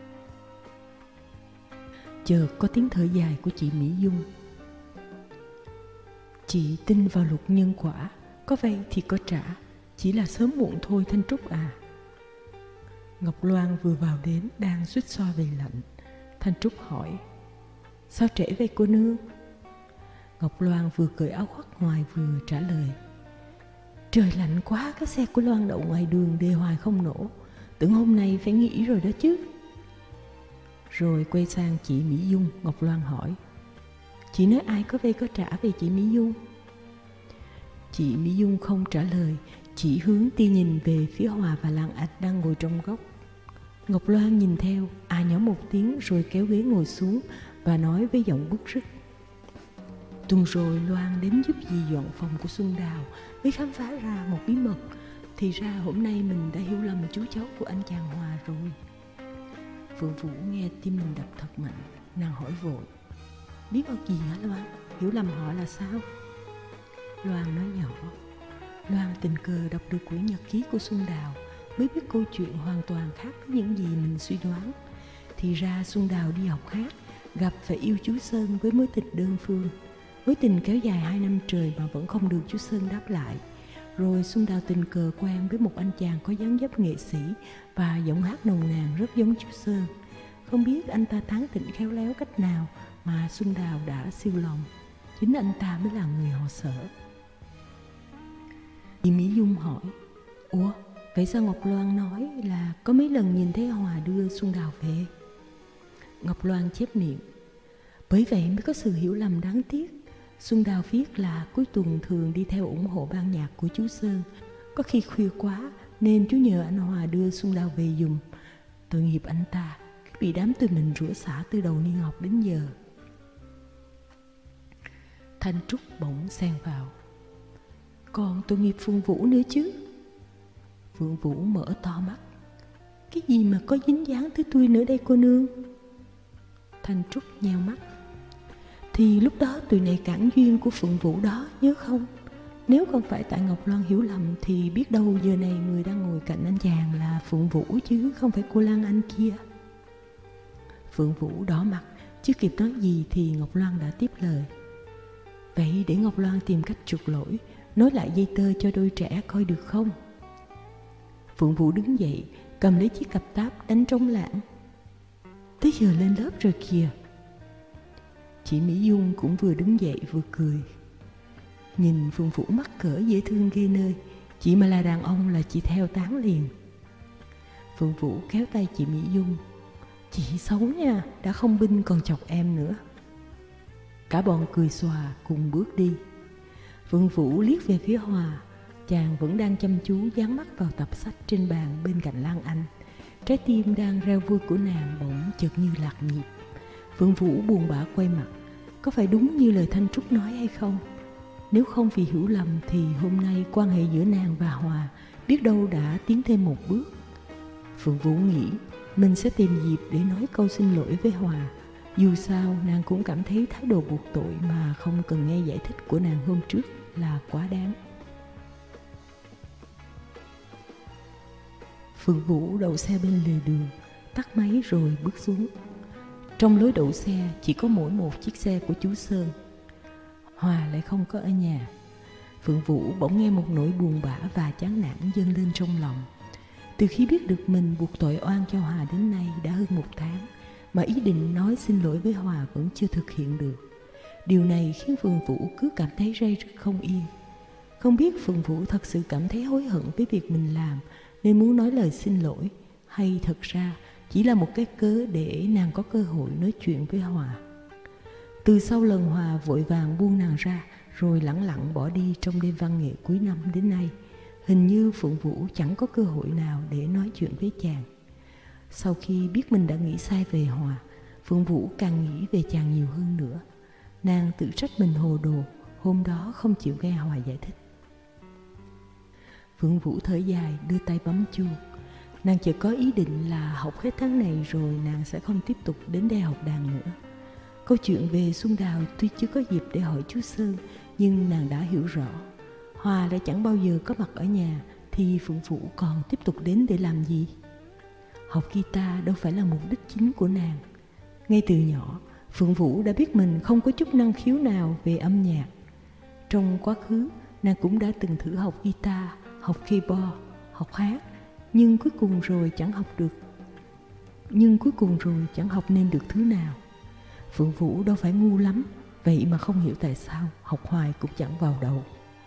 Chợt có tiếng thở dài của chị Mỹ Dung. Chị tin vào luật nhân quả, có vay thì có trả, chỉ là sớm muộn thôi Thanh Trúc à. Ngọc Loan vừa vào đến đang suýt xoa về lạnh. Thanh Trúc hỏi: Sao trễ vậy cô nương? Ngọc Loan vừa cởi áo khoác ngoài vừa trả lời: Trời lạnh quá, cái xe của Loan đậu ngoài đường đề hoài không nổ, tưởng hôm nay phải nghỉ rồi đó chứ. Rồi quay sang chị Mỹ Dung, Ngọc Loan hỏi: Chị nói ai có vay có trả về chị Mỹ Dung? Chị Mỹ Dung không trả lời, chỉ hướng tia nhìn về phía Hòa và Lan Anh đang ngồi trong góc. Ngọc Loan nhìn theo, nhỏ một tiếng rồi kéo ghế ngồi xuống và nói với giọng bứt rứt: Tuần rồi Loan đến giúp dì dọn phòng của Xuân Đào, mới khám phá ra một bí mật. Thì ra hôm nay mình đã hiểu lầm chú cháu của anh chàng Hòa rồi. Phượng Vũ nghe tim mình đập thật mạnh, nàng hỏi vội: Bí mật gì hả Loan? Hiểu lầm họ là sao? Loan nói nhỏ: Loan tình cờ đọc được quyển nhật ký của Xuân Đào, mới biết câu chuyện hoàn toàn khác với những gì mình suy đoán. Thì ra Xuân Đào đi học hát, gặp và yêu chú Sơn với mối tình đơn phương. Mối tình kéo dài 2 năm trời mà vẫn không được chú Sơn đáp lại. Rồi Xuân Đào tình cờ quen với một anh chàng có dáng dấp nghệ sĩ và giọng hát nồng nàn rất giống chú Sơn. Không biết anh ta tán tỉnh khéo léo cách nào mà Xuân Đào đã siêu lòng. Chính anh ta mới là người họ Sở. Chị Mỹ Dung hỏi: Ủa, vậy sao Ngọc Loan nói là có mấy lần nhìn thấy Hòa đưa Xuân Đào về? Ngọc Loan chép miệng: Bởi vậy mới có sự hiểu lầm đáng tiếc. Xuân Đào viết là cuối tuần thường đi theo ủng hộ ban nhạc của chú Sơn. Có khi khuya quá nên chú nhờ anh Hòa đưa Xuân Đào về giùm. Tội nghiệp anh ta, bị đám tụi mình rủa xả từ đầu niên học đến giờ. Thanh Trúc bỗng xen vào: Còn tội nghiệp Phượng Vũ nữa chứ. Phượng Vũ mở to mắt: Cái gì mà có dính dáng tới tôi nữa đây cô nương? Thanh Trúc nheo mắt: Thì lúc đó tụi này cản duyên của Phượng Vũ đó, nhớ không? Nếu không phải tại Ngọc Loan hiểu lầm thì biết đâu giờ này người đang ngồi cạnh anh chàng là Phượng Vũ chứ không phải cô Lan Anh kia. Phượng Vũ đỏ mặt, chưa kịp nói gì thì Ngọc Loan đã tiếp lời: Vậy để Ngọc Loan tìm cách chuộc lỗi, nối lại dây tơ cho đôi trẻ coi được không? Phượng Vũ đứng dậy, cầm lấy chiếc cặp táp đánh trống lãng: Tới giờ lên lớp rồi kìa. Chị Mỹ Dung cũng vừa đứng dậy vừa cười. Nhìn Phượng Vũ mắc cỡ dễ thương ghê nơi, chị mà là đàn ông là chị theo tán liền. Phượng Vũ kéo tay chị Mỹ Dung: Chị xấu nha, đã không binh còn chọc em nữa. Cả bọn cười xòa cùng bước đi. Phượng Vũ liếc về phía Hòa. Chàng vẫn đang chăm chú dán mắt vào tập sách trên bàn bên cạnh Lan Anh. Trái tim đang reo vui của nàng bỗng chợt như lạc nhịp. Phượng Vũ buồn bã quay mặt. Có phải đúng như lời Thanh Trúc nói hay không? Nếu không vì hiểu lầm thì hôm nay quan hệ giữa nàng và Hòa biết đâu đã tiến thêm một bước. Phượng Vũ nghĩ mình sẽ tìm dịp để nói câu xin lỗi với Hòa. Dù sao nàng cũng cảm thấy thái độ buộc tội mà không cần nghe giải thích của nàng hôm trước là quá đáng. Phượng Vũ đậu xe bên lề đường, tắt máy rồi bước xuống. Trong lối đậu xe chỉ có mỗi một chiếc xe của chú Sơn. Hòa lại không có ở nhà. Phượng Vũ bỗng nghe một nỗi buồn bã và chán nản dâng lên trong lòng. Từ khi biết được mình buộc tội oan cho Hòa đến nay đã hơn 1 tháng, mà ý định nói xin lỗi với Hòa vẫn chưa thực hiện được. Điều này khiến Phượng Vũ cứ cảm thấy ray rứt không yên. Không biết Phượng Vũ thật sự cảm thấy hối hận với việc mình làm nên muốn nói lời xin lỗi, hay thật ra chỉ là một cái cớ để nàng có cơ hội nói chuyện với Hòa. Từ sau lần Hòa vội vàng buông nàng ra rồi lẳng lặng bỏ đi trong đêm văn nghệ cuối năm đến nay, hình như Phượng Vũ chẳng có cơ hội nào để nói chuyện với chàng. Sau khi biết mình đã nghĩ sai về Hòa, Phượng Vũ càng nghĩ về chàng nhiều hơn nữa. Nàng tự trách mình hồ đồ, hôm đó không chịu nghe Hòa giải thích. Phượng Vũ thở dài đưa tay bấm chuông. Nàng chợt có ý định là học hết tháng này rồi nàng sẽ không tiếp tục đến đây học đàn nữa. Câu chuyện về Xuân Đào tuy chưa có dịp để hỏi chú Sơn, nhưng nàng đã hiểu rõ. Hòa lại chẳng bao giờ có mặt ở nhà, thì Phượng Vũ còn tiếp tục đến để làm gì? Học guitar đâu phải là mục đích chính của nàng. Ngay từ nhỏ, Phượng Vũ đã biết mình không có chút năng khiếu nào về âm nhạc. Trong quá khứ, nàng cũng đã từng thử học guitar, học keyboard, học hát, nhưng cuối cùng rồi chẳng học nên được thứ nào. Phượng Vũ đâu phải ngu lắm, vậy mà không hiểu tại sao học hoài cũng chẳng vào đầu.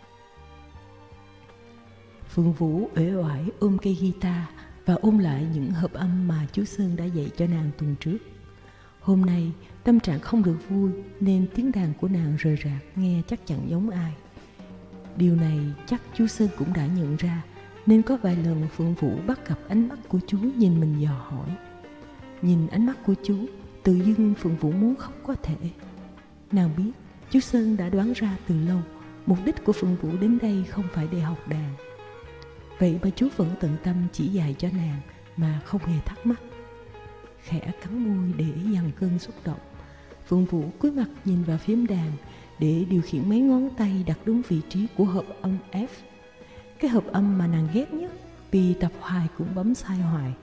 Phượng Vũ uể oải ôm cây guitar và ôm lại những hợp âm mà chú Sơn đã dạy cho nàng tuần trước. Hôm nay tâm trạng không được vui nên tiếng đàn của nàng rời rạc nghe chắc chẳng giống ai. Điều này chắc chú Sơn cũng đã nhận ra, nên có vài lần Phượng Vũ bắt gặp ánh mắt của chú nhìn mình dò hỏi. Nhìn ánh mắt của chú, tự dưng Phượng Vũ muốn khóc có thể. Nàng biết chú Sơn đã đoán ra từ lâu mục đích của Phượng Vũ đến đây không phải để học đàn. Vậy mà chú vẫn tận tâm chỉ dạy cho nàng mà không hề thắc mắc. Khẽ cắn môi để dằn cơn xúc động, Phượng Vũ cúi mặt nhìn vào phím đàn để điều khiển mấy ngón tay đặt đúng vị trí của hợp âm F. Cái hợp âm mà nàng ghét nhất vì tập hoài cũng bấm sai hoài.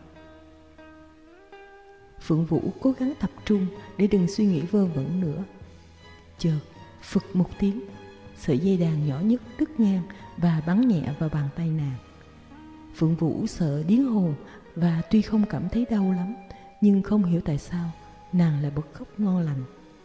Phượng Vũ cố gắng tập trung để đừng suy nghĩ vơ vẩn nữa. Chợt phực một tiếng, sợi dây đàn nhỏ nhất đứt ngang và bắn nhẹ vào bàn tay nàng. Phượng Vũ sợ điếng hồn và tuy không cảm thấy đau lắm, nhưng không hiểu tại sao nàng lại bật khóc ngon lành.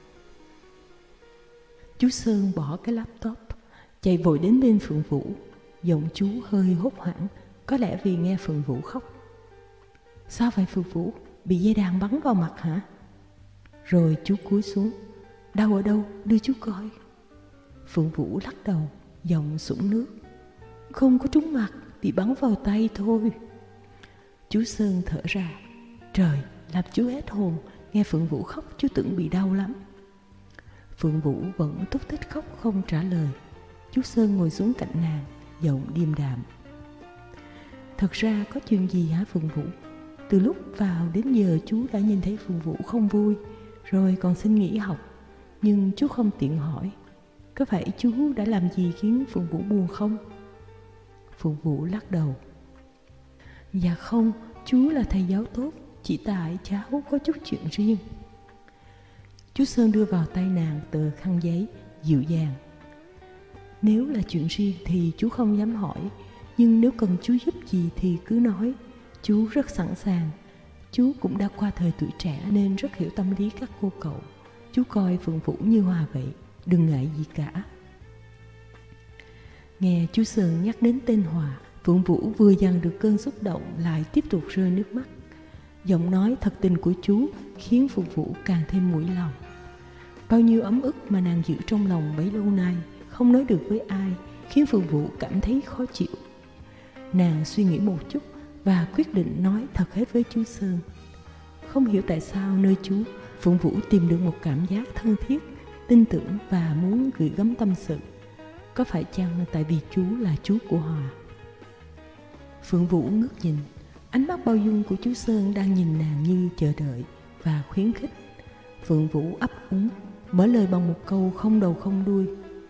Chú Sơn bỏ cái laptop, chạy vội đến bên Phượng Vũ. Giọng chú hơi hốt hoảng, có lẽ vì nghe Phượng Vũ khóc. Sao vậy Phượng Vũ? Bị dây đàn bắn vào mặt hả? Rồi chú cúi xuống. Đau ở đâu? Đưa chú coi. Phượng Vũ lắc đầu, giọng sũng nước. Không có trúng mặt, bị bắn vào tay thôi. Chú Sơn thở ra. Trời, làm chú hết hồn. Nghe Phượng Vũ khóc chú tưởng bị đau lắm. Phượng Vũ vẫn thúc thích khóc không trả lời. Chú Sơn ngồi xuống cạnh nàng, giọng điềm đạm. Thật ra có chuyện gì hả Phượng Vũ? Từ lúc vào đến giờ chú đã nhìn thấy Phượng Vũ không vui, rồi còn xin nghỉ học. Nhưng chú không tiện hỏi. Có phải chú đã làm gì khiến Phượng Vũ buồn không? Phượng Vũ lắc đầu. Dạ không, chú là thầy giáo tốt, chỉ tại cháu có chút chuyện riêng. Chú Sơn đưa vào tay nàng tờ khăn giấy, dịu dàng. Nếu là chuyện riêng thì chú không dám hỏi, nhưng nếu cần chú giúp gì thì cứ nói. Chú rất sẵn sàng. Chú cũng đã qua thời tuổi trẻ nên rất hiểu tâm lý các cô cậu. Chú coi Phượng Vũ như Hòa vậy, đừng ngại gì cả. Nghe chú Sơn nhắc đến tên Hòa, Phượng Vũ vừa dằn được cơn xúc động lại tiếp tục rơi nước mắt. Giọng nói thật tình của chú khiến Phượng Vũ càng thêm mũi lòng. Bao nhiêu ấm ức mà nàng giữ trong lòng bấy lâu nay, không nói được với ai, khiến Phượng Vũ cảm thấy khó chịu. Nàng suy nghĩ một chút và quyết định nói thật hết với chú Sơn. Không hiểu tại sao nơi chú, Phượng Vũ tìm được một cảm giác thân thiết, tin tưởng và muốn gửi gắm tâm sự. Có phải chăng tại vì chú là chú của Hòa? Phượng Vũ ngước nhìn, ánh mắt bao dung của chú Sơn đang nhìn nàng như chờ đợi và khuyến khích. Phượng Vũ ấp úng, mở lời bằng một câu không đầu không đuôi.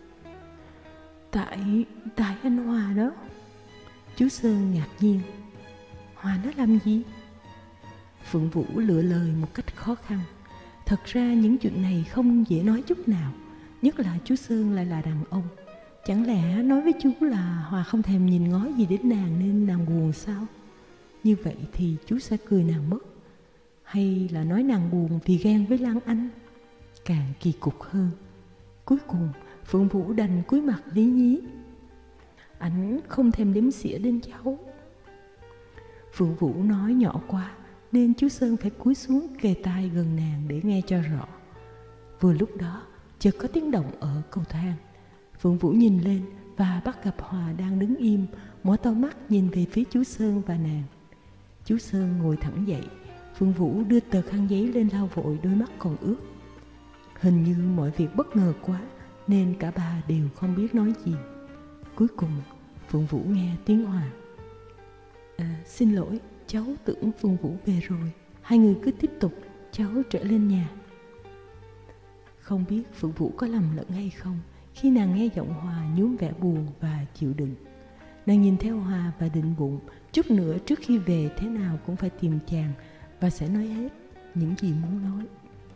Tại anh Hòa đó. Chú Sơn ngạc nhiên. Hòa nó làm gì? Phượng Vũ lựa lời một cách khó khăn. Thật ra những chuyện này không dễ nói chút nào, nhất là chú Sơn lại là đàn ông. Chẳng lẽ nói với chú là Hòa không thèm nhìn ngó gì đến nàng nên nàng buồn sao? Như vậy thì chú sẽ cười nàng mất. Hay là nói nàng buồn vì ghen với Lan Anh? Càng kỳ cục hơn. Cuối cùng Phượng Vũ đành cúi mặt lý nhí. Ảnh không thèm đếm xỉa đến cháu. Phượng Vũ nói nhỏ quá nên chú Sơn phải cúi xuống kề tai gần nàng để nghe cho rõ. Vừa lúc đó chợt có tiếng động ở cầu thang. Phượng Vũ nhìn lên và bắt gặp Hòa đang đứng im, mở to mắt nhìn về phía chú Sơn và nàng. Chú Sơn ngồi thẳng dậy. Phượng Vũ đưa tờ khăn giấy lên lau vội đôi mắt còn ướt. Hình như mọi việc bất ngờ quá nên cả ba đều không biết nói gì. Cuối cùng Phượng Vũ nghe tiếng Hòa. Xin lỗi, cháu tưởng Phượng Vũ về rồi. Hai người cứ tiếp tục, cháu trở lên nhà. Không biết Phượng Vũ có lầm lẫn hay không khi nàng nghe giọng Hòa nhuốm vẻ buồn và chịu đựng. Nàng nhìn theo Hòa và định bụng chút nữa trước khi về thế nào cũng phải tìm chàng và sẽ nói hết những gì muốn nói.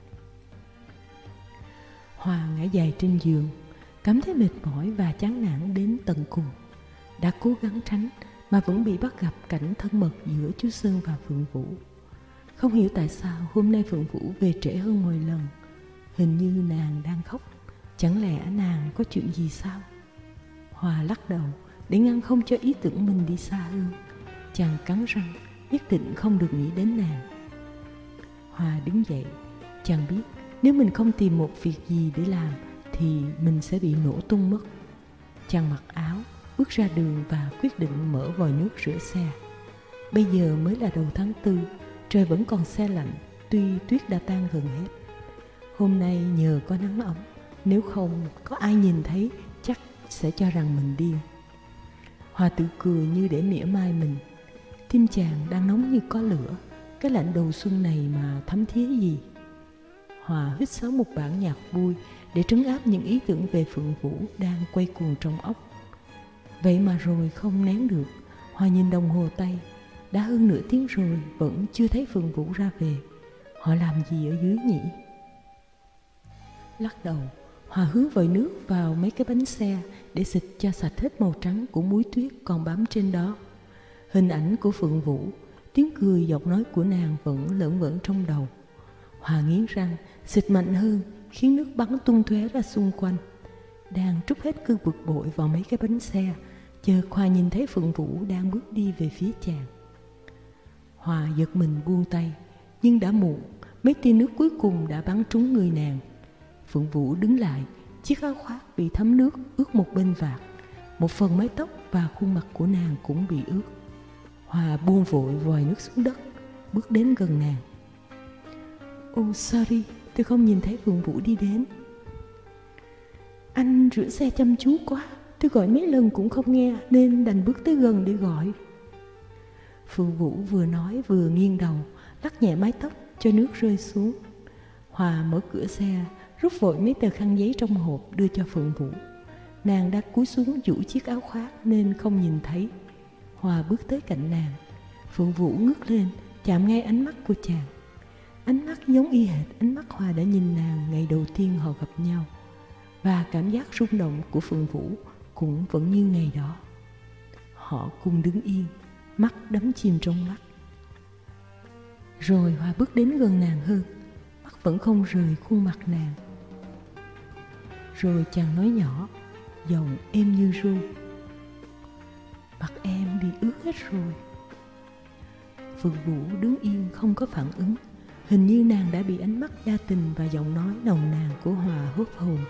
Hòa ngã dài trên giường, cảm thấy mệt mỏi và chán nản đến tận cùng. Đã cố gắng tránh mà vẫn bị bắt gặp cảnh thân mật giữa chú Sơn và Phượng Vũ. Không hiểu tại sao hôm nay Phượng Vũ về trễ hơn mọi lần. Hình như nàng đang khóc. Chẳng lẽ nàng có chuyện gì sao? Hòa lắc đầu để ngăn không cho ý tưởng mình đi xa hơn. Chàng cắn răng, nhất định không được nghĩ đến nàng. Hòa đứng dậy. Chàng biết nếu mình không tìm một việc gì để làm thì mình sẽ bị nổ tung mất. Chàng mặc áo, bước ra đường và quyết định mở vòi nước rửa xe. Bây giờ mới là đầu tháng 4, trời vẫn còn se lạnh, tuy tuyết đã tan gần hết. Hôm nay nhờ có nắng ấm, nếu không có ai nhìn thấy chắc sẽ cho rằng mình điên. Hòa tự cười như để mỉa mai mình. Tim chàng đang nóng như có lửa, cái lạnh đầu xuân này mà thấm thía gì. Hòa hít sâu một bản nhạc vui để trấn áp những ý tưởng về Phượng Vũ đang quay cuồng trong óc. Vậy mà rồi không nén được, Hòa nhìn đồng hồ tay. Đã hơn nửa tiếng rồi vẫn chưa thấy Phượng Vũ ra về. Họ làm gì ở dưới nhỉ? Lắc đầu, Hòa hướng vòi nước vào mấy cái bánh xe để xịt cho sạch hết màu trắng của muối tuyết còn bám trên đó. Hình ảnh của Phượng Vũ, tiếng cười giọng nói của nàng vẫn lởn vởn trong đầu. Hòa nghiến răng, xịt mạnh hơn, khiến nước bắn tung tóe ra xung quanh. Đang trút hết cơn bực bội vào mấy cái bánh xe, chợt Hòa nhìn thấy Phượng Vũ đang bước đi về phía chàng. Hòa giật mình buông tay, nhưng đã muộn, mấy tia nước cuối cùng đã bắn trúng người nàng. Phượng Vũ đứng lại, chiếc áo khoác bị thấm nước ướt một bên vạt, một phần mái tóc và khuôn mặt của nàng cũng bị ướt. Hòa buông vội vòi nước xuống đất, bước đến gần nàng. Oh sorry, tôi không nhìn thấy Phượng Vũ đi đến. Anh rửa xe chăm chú quá, tôi gọi mấy lần cũng không nghe nên đành bước tới gần để gọi. Phượng Vũ vừa nói vừa nghiêng đầu, lắc nhẹ mái tóc cho nước rơi xuống. Hòa mở cửa xe, rút vội mấy tờ khăn giấy trong hộp đưa cho Phượng Vũ. Nàng đã cúi xuống giũ chiếc áo khoác nên không nhìn thấy. Hòa bước tới cạnh nàng. Phượng Vũ ngước lên, chạm ngay ánh mắt của chàng. Ánh mắt giống y hệt ánh mắt Hòa đã nhìn nàng ngày đầu tiên họ gặp nhau. Và cảm giác rung động của Phượng Vũ cũng vẫn như ngày đó. Họ cùng đứng yên, mắt đắm chìm trong mắt. Rồi Hòa bước đến gần nàng hơn, mắt vẫn không rời khuôn mặt nàng. Rồi chàng nói nhỏ, giọng êm như ru. Mặt em bị ướt hết rồi. Phượng Vũ đứng yên không có phản ứng. Hình như nàng đã bị ánh mắt đa tình và giọng nói nồng nàn của Hòa hút hồn.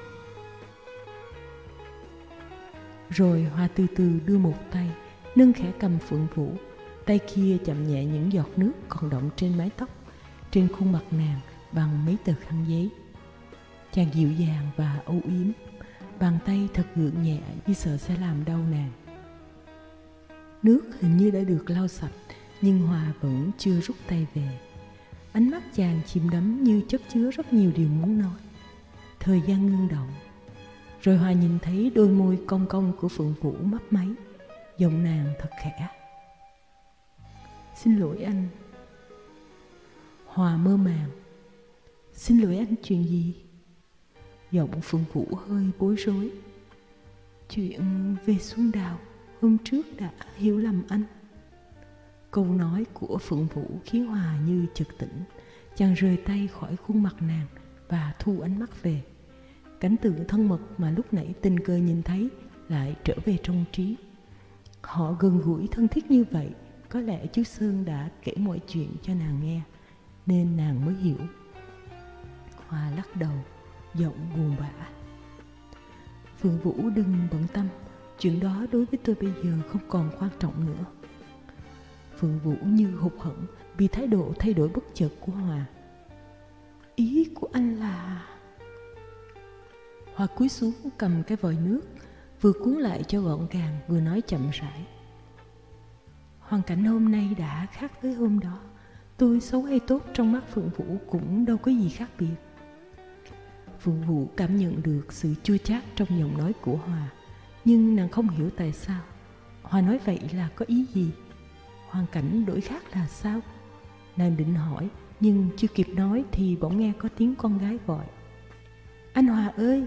Rồi Hòa từ từ đưa một tay nâng khẽ cầm Phượng Vũ, tay kia chậm nhẹ những giọt nước còn đọng trên mái tóc, trên khuôn mặt nàng bằng mấy tờ khăn giấy. Chàng dịu dàng và âu yếm, bàn tay thật gượng nhẹ như sợ sẽ làm đau nàng. Nước hình như đã được lau sạch, nhưng Hòa vẫn chưa rút tay về. Ánh mắt chàng chìm đắm như chất chứa rất nhiều điều muốn nói. Thời gian ngưng động. Rồi Hòa nhìn thấy đôi môi cong cong của Phượng Vũ mấp máy, giọng nàng thật khẽ. Xin lỗi anh. Hòa mơ màng. Xin lỗi anh chuyện gì? Giọng Phượng Vũ hơi bối rối. Chuyện về Xuân Đào hôm trước đã hiểu lầm anh. Câu nói của Phượng Vũ khiến Hòa như chợt tỉnh. Chàng rời tay khỏi khuôn mặt nàng và thu ánh mắt về. Cảnh tượng thân mật mà lúc nãy tình cờ nhìn thấy lại trở về trong trí. Họ gần gũi thân thiết như vậy. Có lẽ chú Sơn đã kể mọi chuyện cho nàng nghe, nên nàng mới hiểu. Hòa lắc đầu, giọng buồn bã. Phượng Vũ đừng bận tâm, chuyện đó đối với tôi bây giờ không còn quan trọng nữa. Phượng Vũ như hụt hẫng vì thái độ thay đổi bất chợt của Hòa. Ý của anh là... Hòa cúi xuống cầm cái vòi nước, vừa cuốn lại cho gọn gàng, vừa nói chậm rãi. Hoàn cảnh hôm nay đã khác với hôm đó. Tôi xấu hay tốt trong mắt Phượng Vũ cũng đâu có gì khác biệt. Phượng Vũ cảm nhận được sự chua chát trong giọng nói của Hòa, nhưng nàng không hiểu tại sao. Hòa nói vậy là có ý gì? Hoàn cảnh đổi khác là sao? Nàng định hỏi, nhưng chưa kịp nói thì bỗng nghe có tiếng con gái gọi. Anh Hòa ơi!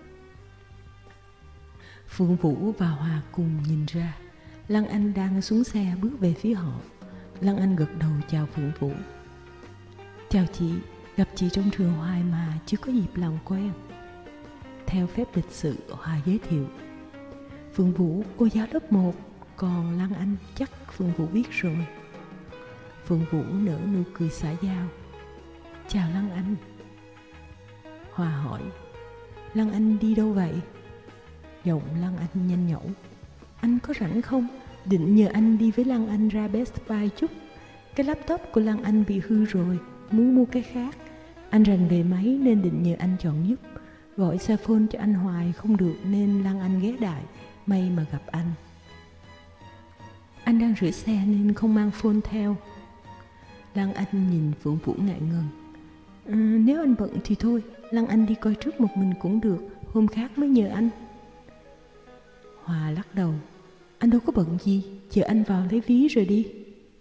Phượng Vũ và Hòa cùng nhìn ra. Lan Anh đang xuống xe bước về phía họ. Lan Anh gật đầu chào Phượng Vũ. Chào chị, gặp chị trong trường hoài mà chưa có dịp làm quen. Theo phép lịch sự, Hòa giới thiệu. Phượng Vũ cô giáo lớp 1, còn Lan Anh chắc Phượng Vũ biết rồi. Phượng Vũ nở nụ cười xã giao. Chào Lan Anh. Hòa hỏi, Lan Anh đi đâu vậy? Giọng Lan Anh nhanh nhẩu. Anh có rảnh không? Định nhờ anh đi với Lan Anh ra Best Buy chút. Cái laptop của Lan Anh bị hư rồi, muốn mua cái khác. Anh rành về máy nên định nhờ anh chọn giúp. Gọi xe phone cho anh hoài không được nên Lan Anh ghé đại. May mà gặp anh. Anh đang rửa xe nên không mang phone theo. Lan Anh nhìn Phượng Vũ ngại ngần. Nếu anh bận thì thôi, Lan Anh đi coi trước một mình cũng được, hôm khác mới nhờ anh. Hòa lắc đầu. Anh đâu có bận gì, chờ anh vào lấy ví rồi đi.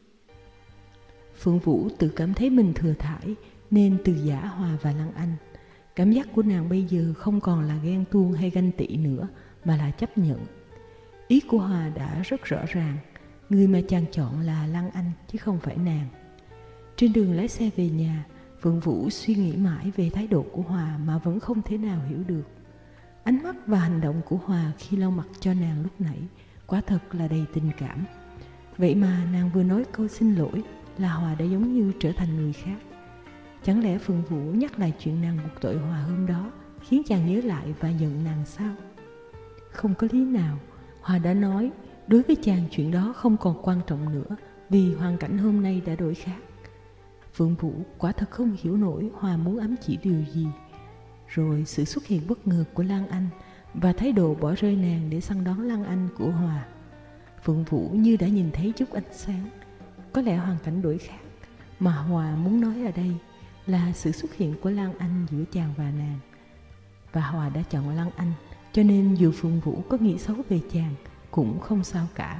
Phượng Vũ tự cảm thấy mình thừa thãi nên từ giã Hòa và Lan Anh. Cảm giác của nàng bây giờ không còn là ghen tuông hay ganh tị nữa, mà là chấp nhận. Ý của Hòa đã rất rõ ràng, người mà chàng chọn là Lan Anh chứ không phải nàng. Trên đường lái xe về nhà, Phượng Vũ suy nghĩ mãi về thái độ của Hòa mà vẫn không thể nào hiểu được. Ánh mắt và hành động của Hòa khi lau mặt cho nàng lúc nãy quả thật là đầy tình cảm. Vậy mà nàng vừa nói câu xin lỗi là Hòa đã giống như trở thành người khác. Chẳng lẽ Phượng Vũ nhắc lại chuyện nàng buộc tội Hòa hôm đó khiến chàng nhớ lại và giận nàng sao? Không có lý nào. Hòa đã nói đối với chàng chuyện đó không còn quan trọng nữa vì hoàn cảnh hôm nay đã đổi khác. Phượng Vũ quả thật không hiểu nổi Hòa muốn ám chỉ điều gì. Rồi sự xuất hiện bất ngờ của Lan Anh và thái độ bỏ rơi nàng để săn đón Lan Anh của Hòa. Phượng Vũ như đã nhìn thấy chút ánh sáng. Có lẽ hoàn cảnh đổi khác mà Hòa muốn nói ở đây là sự xuất hiện của Lan Anh giữa chàng và nàng. Và Hòa đã chọn Lan Anh, cho nên dù Phượng Vũ có nghĩ xấu về chàng cũng không sao cả.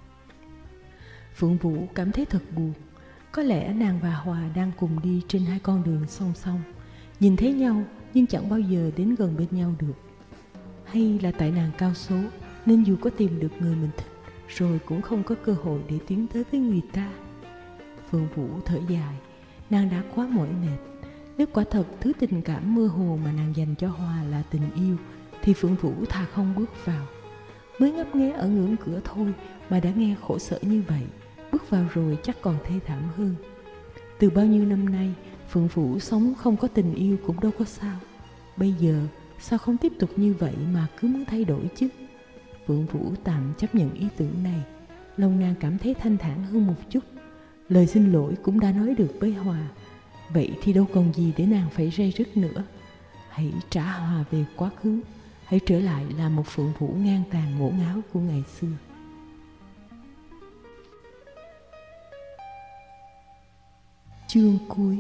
Phượng Vũ cảm thấy thật buồn. Có lẽ nàng và Hòa đang cùng đi trên hai con đường song song, nhìn thấy nhau nhưng chẳng bao giờ đến gần bên nhau được. Hay là tại nàng cao số nên dù có tìm được người mình thích rồi cũng không có cơ hội để tiến tới với người ta. Phượng Vũ thở dài. Nàng đã quá mỏi mệt. Nếu quả thật thứ tình cảm mơ hồ mà nàng dành cho Hòa là tình yêu thì Phượng Vũ thà không bước vào. Mới ngấp nghé ở ngưỡng cửa thôi mà đã nghe khổ sở như vậy, bước vào rồi chắc còn thê thảm hơn. Từ bao nhiêu năm nay Phượng Vũ sống không có tình yêu cũng đâu có sao. Bây giờ sao không tiếp tục như vậy mà cứ muốn thay đổi chứ? Phượng Vũ tạm chấp nhận ý tưởng này. Lòng nàng cảm thấy thanh thản hơn một chút. Lời xin lỗi cũng đã nói được với Hòa. Vậy thì đâu còn gì để nàng phải ray rứt nữa. Hãy trả Hòa về quá khứ. Hãy trở lại là một Phượng Vũ ngang tàn ngổ ngáo của ngày xưa. Chương cuối.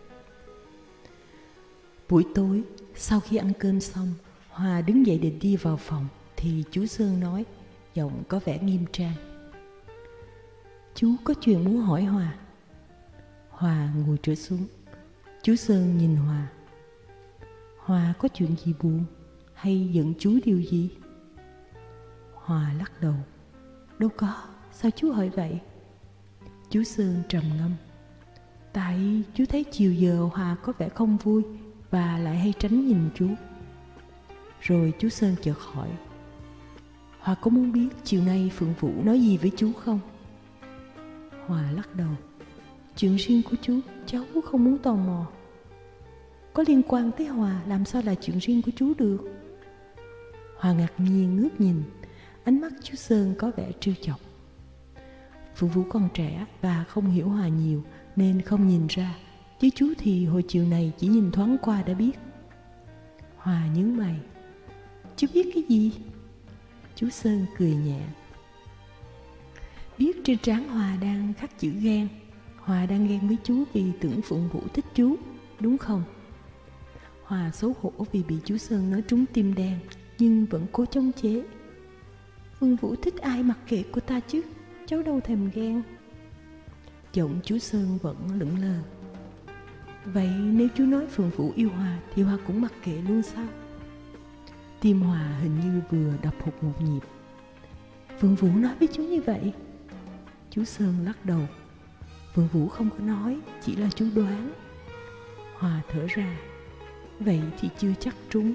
Buổi tối, sau khi ăn cơm xong, Hòa đứng dậy định đi vào phòng thì chú Sơn nói, giọng có vẻ nghiêm trang: Chú có chuyện muốn hỏi Hòa. Hòa ngồi trở xuống. Chú Sơn nhìn Hòa. Hòa có chuyện gì buồn hay giận chú điều gì? Hòa lắc đầu. Đâu có, sao chú hỏi vậy? Chú Sơn trầm ngâm. Tại chú thấy chiều giờ Hòa có vẻ không vui và lại hay tránh nhìn chú. Rồi chú Sơn chợt hỏi, Hòa có muốn biết chiều nay Phượng Vũ nói gì với chú không? Hòa lắc đầu. Chuyện riêng của chú, cháu không muốn tò mò. Có liên quan tới Hòa, làm sao là chuyện riêng của chú được? Hòa ngạc nhiên ngước nhìn. Ánh mắt chú Sơn có vẻ trêu chọc. Phượng Vũ còn trẻ và không hiểu Hòa nhiều nên không nhìn ra, chứ chú thì hồi chiều này chỉ nhìn thoáng qua đã biết. Hòa nhướng mày. Chú biết cái gì? Chú Sơn cười nhẹ. Biết trên trán Hòa đang khắc chữ ghen. Hòa đang ghen với chú vì tưởng Phượng Vũ thích chú, đúng không? Hòa xấu hổ vì bị chú Sơn nói trúng tim đen, nhưng vẫn cố chống chế. Phượng Vũ thích ai mặc kệ cô ta chứ, cháu đâu thèm ghen. Giọng chú Sơn vẫn lững lờ. Vậy nếu chú nói Phượng Vũ yêu Hòa thì Hòa cũng mặc kệ luôn sao? Tim Hòa hình như vừa đập hụt một nhịp. Phượng Vũ nói với chú như vậy? Chú Sơn lắc đầu. Phượng Vũ không có nói, chỉ là chú đoán. Hòa thở ra. Vậy thì chưa chắc trúng.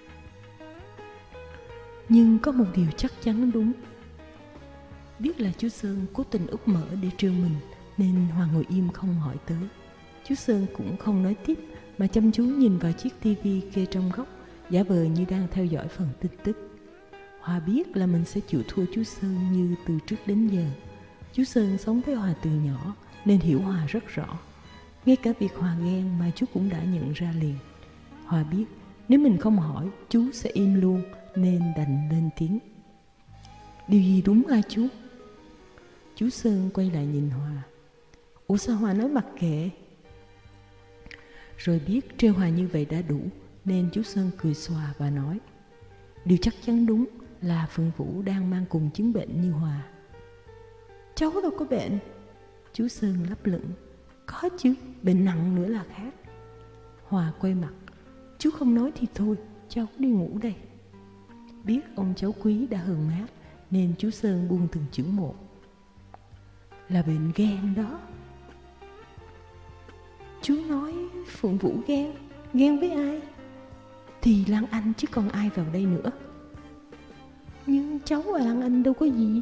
Nhưng có một điều chắc chắn đúng. Biết là chú Sơn cố tình úp mở để trêu mình, nên Hòa ngồi im không hỏi tới. Chú Sơn cũng không nói tiếp, mà chăm chú nhìn vào chiếc tivi kê trong góc, giả vờ như đang theo dõi phần tin tức. Hòa biết là mình sẽ chịu thua chú Sơn như từ trước đến giờ. Chú Sơn sống với Hòa từ nhỏ nên hiểu Hòa rất rõ. Ngay cả việc Hòa ghen mà chú cũng đã nhận ra liền. Hòa biết nếu mình không hỏi chú sẽ im luôn, nên đành lên tiếng. Điều gì đúng hả chú? Chú Sơn quay lại nhìn Hòa. Ủa sao Hòa nói mặc kệ? Rồi biết trêu Hòa như vậy đã đủ, nên chú Sơn cười xòa và nói, điều chắc chắn đúng là Phượng Vũ đang mang cùng chứng bệnh như Hòa. Cháu đâu có bệnh. Chú Sơn lấp lửng. Có chứ, bệnh nặng nữa là khác. Hòa quay mặt. Chú không nói thì thôi, cháu đi ngủ đây. Biết ông cháu quý đã hờn mát, nên chú Sơn buông từng chữ một. Là bệnh ghen đó. Chú nói Phượng Vũ ghen. Ghen với ai? Thì Lan Anh chứ còn ai vào đây nữa. Nhưng cháu và Lan Anh đâu có gì.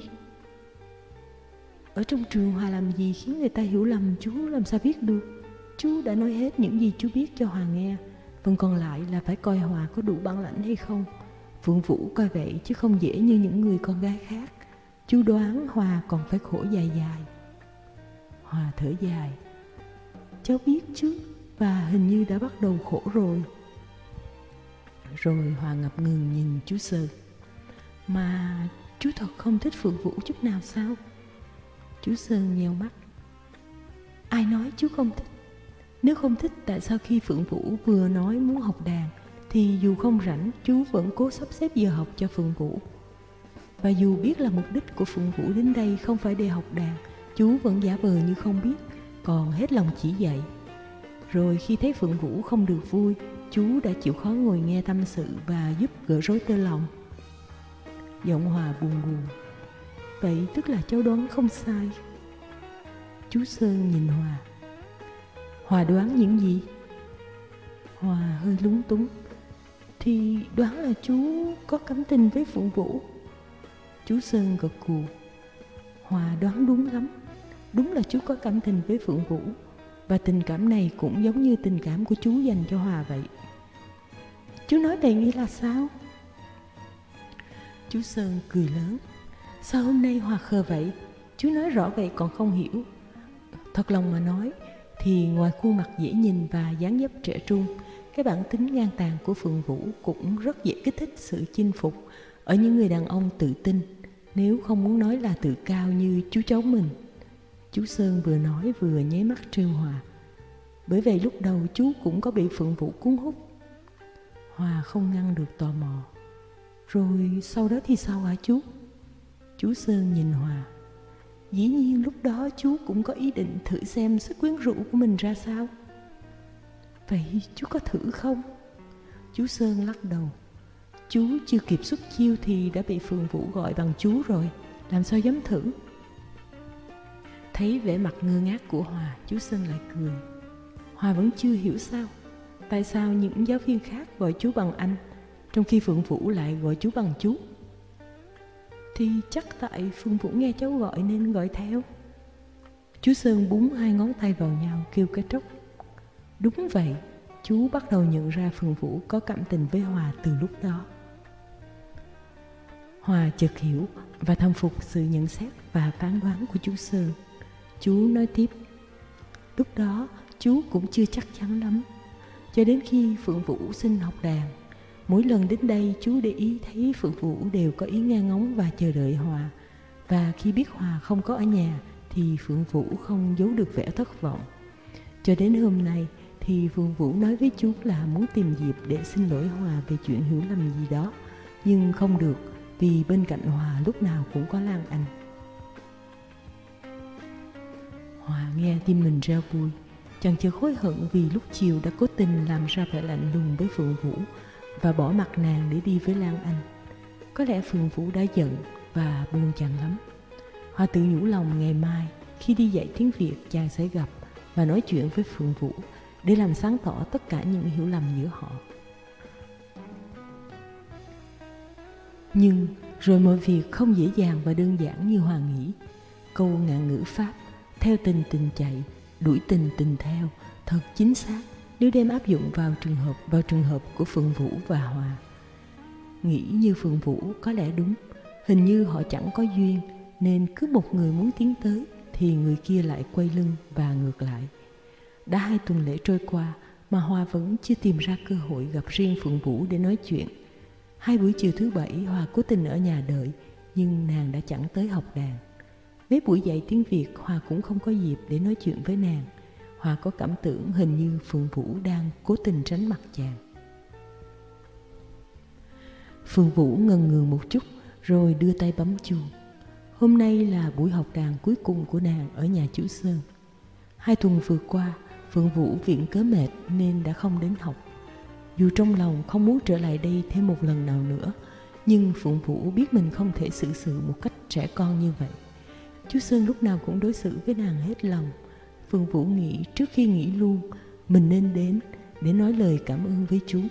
Ở trong trường Hòa làm gì khiến người ta hiểu lầm chú làm sao biết được. Chú đã nói hết những gì chú biết cho Hòa nghe. Phần còn lại là phải coi Hòa có đủ bản lãnh hay không. Phượng Vũ coi vậy chứ không dễ như những người con gái khác. Chú đoán Hòa còn phải khổ dài dài. Hòa thở dài. Cháu biết chứ, và hình như đã bắt đầu khổ rồi. Rồi Hòa ngập ngừng nhìn chú Sơn. Mà chú thật không thích Phượng Vũ chút nào sao? Chú Sơn nheo mắt. Ai nói chú không thích? Nếu không thích, tại sao khi Phượng Vũ vừa nói muốn học đàn thì dù không rảnh chú vẫn cố sắp xếp giờ học cho Phượng Vũ? Và dù biết là mục đích của Phượng Vũ đến đây không phải để học đàn, chú vẫn giả vờ như không biết, còn hết lòng chỉ dạy. Rồi khi thấy Phượng Vũ không được vui, chú đã chịu khó ngồi nghe tâm sự và giúp gỡ rối tơ lòng. Giọng Hòa buồn buồn. Vậy tức là cháu đoán không sai. Chú Sơn nhìn Hòa. Hòa đoán những gì? Hòa hơi lúng túng. Thì đoán là chú có cảm tình với Phượng Vũ. Chú Sơn gật gù. Hòa đoán đúng lắm. Đúng là chú có cảm tình với Phượng Vũ. và tình cảm này cũng giống như tình cảm của chú dành cho Hòa vậy. Chú nói vậy nghĩa là sao? Chú Sơn cười lớn. Sao hôm nay Hòa khờ vậy? Chú nói rõ vậy còn không hiểu. Thật lòng mà nói thì ngoài khuôn mặt dễ nhìn và dáng dấp trẻ trung, cái bản tính ngang tàn của Phượng Vũ cũng rất dễ kích thích sự chinh phục ở những người đàn ông tự tin, nếu không muốn nói là tự cao như chú cháu mình. Chú Sơn vừa nói vừa nháy mắt trêu Hòa. Bởi vậy lúc đầu chú cũng có bị Phượng Vũ cuốn hút. Hòa không ngăn được tò mò. Rồi sau đó thì sao hả chú? Chú Sơn nhìn Hòa. Dĩ nhiên lúc đó chú cũng có ý định thử xem sức quyến rũ của mình ra sao. Vậy chú có thử không? Chú Sơn lắc đầu. Chú chưa kịp xuất chiêu thì đã bị Phượng Vũ gọi bằng chú rồi, làm sao dám thử. Thấy vẻ mặt ngơ ngác của Hòa, chú Sơn lại cười. Hòa vẫn chưa hiểu sao. Tại sao những giáo viên khác gọi chú bằng anh, trong khi Phượng Vũ lại gọi chú bằng chú? Thì chắc tại Phượng Vũ nghe cháu gọi nên gọi theo. Chú Sơn búng hai ngón tay vào nhau kêu cái tróc. Đúng vậy, chú bắt đầu nhận ra Phượng Vũ có cảm tình với Hòa từ lúc đó. Hòa chợt hiểu và thâm phục sự nhận xét và phán đoán của chú Sơn. Chú nói tiếp. Lúc đó chú cũng chưa chắc chắn lắm. Cho đến khi Phượng Vũ xin học đàn, mỗi lần đến đây chú để ý thấy Phượng Vũ đều có ý nghe ngóng và chờ đợi Hòa. Và khi biết Hòa không có ở nhà thì Phượng Vũ không giấu được vẻ thất vọng. Cho đến hôm nay thì Phượng Vũ nói với chú là muốn tìm dịp để xin lỗi Hòa về chuyện hiểu lầm gì đó. Nhưng không được vì bên cạnh Hòa lúc nào cũng có Lan Anh. Hòa nghe tim mình reo vui. Chàng chợt hối hận vì lúc chiều đã cố tình làm ra vẻ lạnh lùng với Phượng Vũ và bỏ mặt nàng để đi với Lan Anh. Có lẽ Phượng Vũ đã giận và buồn chàng lắm. Hòa tự nhủ lòng ngày mai khi đi dạy tiếng Việt chàng sẽ gặp và nói chuyện với Phượng Vũ để làm sáng tỏ tất cả những hiểu lầm giữa họ. Nhưng rồi mọi việc không dễ dàng và đơn giản như Hòa nghĩ. Câu ngạn ngữ Pháp theo tình tình chạy, đuổi tình tình theo thật chính xác nếu đem áp dụng vào trường hợp của Phượng Vũ và Hòa. Nghĩ như Phượng Vũ có lẽ đúng, hình như họ chẳng có duyên nên cứ một người muốn tiến tới thì người kia lại quay lưng và ngược lại. Đã 2 tuần lễ trôi qua mà Hòa vẫn chưa tìm ra cơ hội gặp riêng Phượng Vũ để nói chuyện. 2 buổi chiều thứ Bảy Hòa cố tình ở nhà đợi, nhưng nàng đã chẳng tới học đàn. Mấy buổi dạy tiếng Việt Hòa cũng không có dịp để nói chuyện với nàng. Hòa có cảm tưởng hình như Phượng Vũ đang cố tình tránh mặt chàng. Phượng Vũ ngần ngừ một chút rồi đưa tay bấm chuông. Hôm nay là buổi học đàn cuối cùng của nàng ở nhà chú Sơn. 2 tuần vừa qua Phượng Vũ viện cớ mệt nên đã không đến học. Dù trong lòng không muốn trở lại đây thêm một lần nào nữa, nhưng Phượng Vũ biết mình không thể xử sự một cách trẻ con như vậy. Chú Sơn lúc nào cũng đối xử với nàng hết lòng. Phượng Vũ nghĩ trước khi nghỉ luôn mình nên đến để nói lời cảm ơn với chú.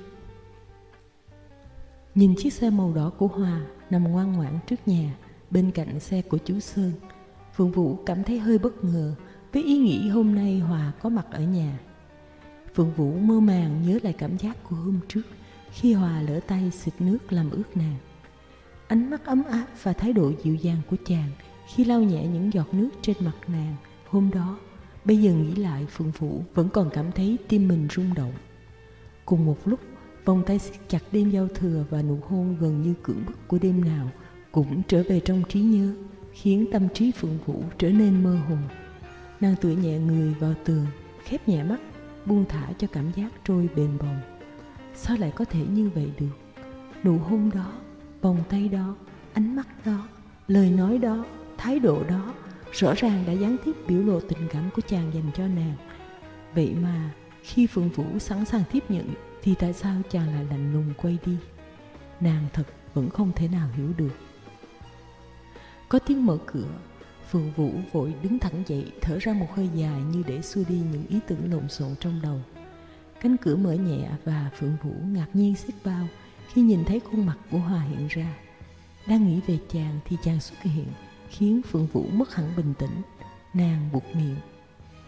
Nhìn chiếc xe màu đỏ của Hòa nằm ngoan ngoãn trước nhà bên cạnh xe của chú Sơn, Phượng Vũ cảm thấy hơi bất ngờ với ý nghĩ hôm nay Hòa có mặt ở nhà. Phượng Vũ mơ màng nhớ lại cảm giác của hôm trước khi Hòa lỡ tay xịt nước làm ướt nàng. Ánh mắt ấm áp và thái độ dịu dàng của chàng khi lau nhẹ những giọt nước trên mặt nàng hôm đó, bây giờ nghĩ lại Phượng Vũ vẫn còn cảm thấy tim mình rung động. Cùng một lúc, vòng tay siết chặt đêm giao thừa và nụ hôn gần như cưỡng bức của đêm nào cũng trở về trong trí nhớ, khiến tâm trí Phượng Vũ trở nên mơ hồ. Nàng tựa nhẹ người vào tường, khép nhẹ mắt, buông thả cho cảm giác trôi bềnh bồng. Sao lại có thể như vậy được? Nụ hôn đó, vòng tay đó, ánh mắt đó, lời nói đó, thái độ đó rõ ràng đã gián tiếp biểu lộ tình cảm của chàng dành cho nàng. Vậy mà khi Phượng Vũ sẵn sàng tiếp nhận thì tại sao chàng lại lạnh lùng quay đi? Nàng thật vẫn không thể nào hiểu được. Có tiếng mở cửa. Phượng Vũ vội đứng thẳng dậy, thở ra một hơi dài như để xua đi những ý tưởng lộn xộn trong đầu. Cánh cửa mở nhẹ và Phượng Vũ ngạc nhiên xiết bao khi nhìn thấy khuôn mặt của Hòa hiện ra. Đang nghĩ về chàng thì chàng xuất hiện, khiến Phượng Vũ mất hẳn bình tĩnh. Nàng buột miệng.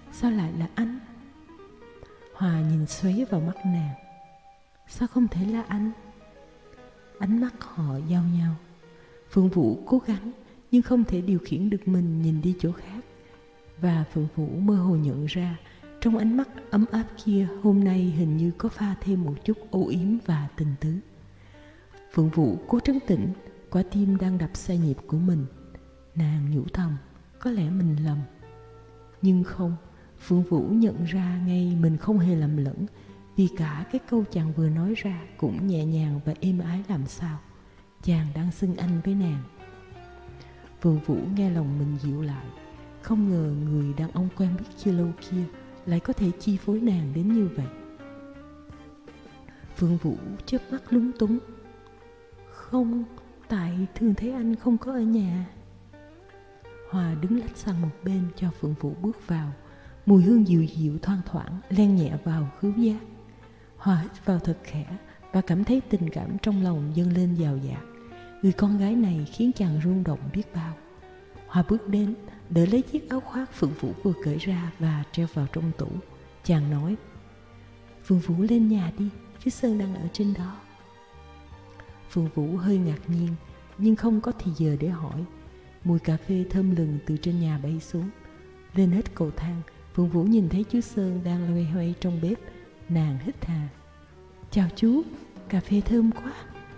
sao lại là anh? Hòa nhìn xoáy vào mắt nàng. Sao không thể là anh? Ánh mắt họ giao nhau. Phượng Vũ cố gắng nhưng không thể điều khiển được mình nhìn đi chỗ khác. Và Phượng Vũ mơ hồ nhận ra trong ánh mắt ấm áp kia hôm nay hình như có pha thêm một chút âu yếm và tình tứ. Phượng Vũ cố trấn tĩnh, quả tim đang đập sai nhịp của mình. Nàng nhủ thầm, có lẽ mình lầm. Nhưng không, Phượng Vũ nhận ra ngay mình không hề lầm lẫn, vì cả cái câu chàng vừa nói ra cũng nhẹ nhàng và êm ái làm sao. Chàng đang xưng anh với nàng. Phượng Vũ nghe lòng mình dịu lại. Không ngờ người đàn ông quen biết chưa lâu kia lại có thể chi phối nàng đến như vậy. Phượng Vũ chớp mắt lúng túng. Không, tại thường thấy anh không có ở nhà. Hòa đứng lách sang một bên cho Phượng Vũ bước vào. Mùi hương dịu dịu thoang thoảng len nhẹ vào khứu giác. Hòa hít vào thật khẽ và cảm thấy tình cảm trong lòng dâng lên dào dạt. Người con gái này khiến chàng rung động biết bao. Hòa bước đến, đỡ lấy chiếc áo khoác Phượng Vũ vừa cởi ra và treo vào trong tủ. Chàng nói, Phượng Vũ lên nhà đi, chú Sơn đang ở trên đó. Phượng Vũ hơi ngạc nhiên, nhưng không có thì giờ để hỏi. Mùi cà phê thơm lừng từ trên nhà bay xuống. Lên hết cầu thang, Phượng Vũ nhìn thấy chú Sơn đang loay hoay trong bếp. Nàng hít hà. Chào chú, cà phê thơm quá.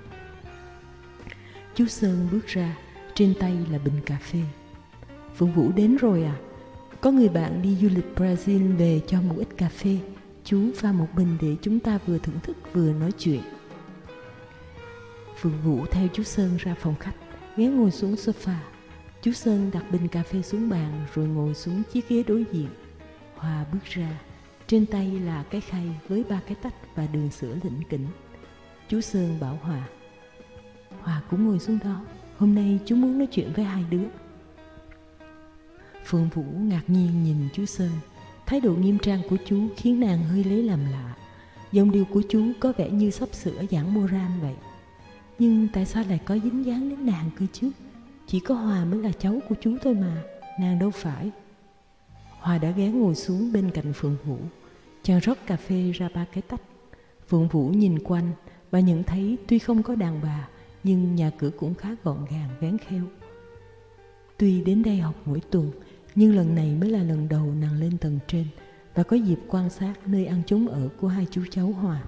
Chú Sơn bước ra, trên tay là bình cà phê. Phượng Vũ đến rồi à? Có người bạn đi du lịch Brazil về cho một ít cà phê. Chú pha một bình để chúng ta vừa thưởng thức vừa nói chuyện. Phượng Vũ theo chú Sơn ra phòng khách, ghé ngồi xuống sofa. Chú Sơn đặt bình cà phê xuống bàn rồi ngồi xuống chiếc ghế đối diện. Hòa bước ra, trên tay là cái khay với 3 cái tách và đường sữa lỉnh kỉnh. Chú Sơn bảo Hòa, Hòa cũng ngồi xuống đó, hôm nay chú muốn nói chuyện với hai đứa. Phượng Vũ ngạc nhiên nhìn chú Sơn. Thái độ nghiêm trang của chú khiến nàng hơi lấy làm lạ. Giọng điệu của chú có vẻ như xấp sửa giảng moran vậy. Nhưng tại sao lại có dính dáng đến nàng cơ chứ? Chỉ có Hòa mới là cháu của chú thôi mà, nàng đâu phải. Hòa đã ghé ngồi xuống bên cạnh Phượng Vũ. Chàng rót cà phê ra 3 cái tách. Phượng Vũ nhìn quanh và nhận thấy tuy không có đàn bà, nhưng nhà cửa cũng khá gọn gàng vén khéo. Tuy đến đây học mỗi tuần, nhưng lần này mới là lần đầu nàng lên tầng trên và có dịp quan sát nơi ăn trốn ở của hai chú cháu Hòa.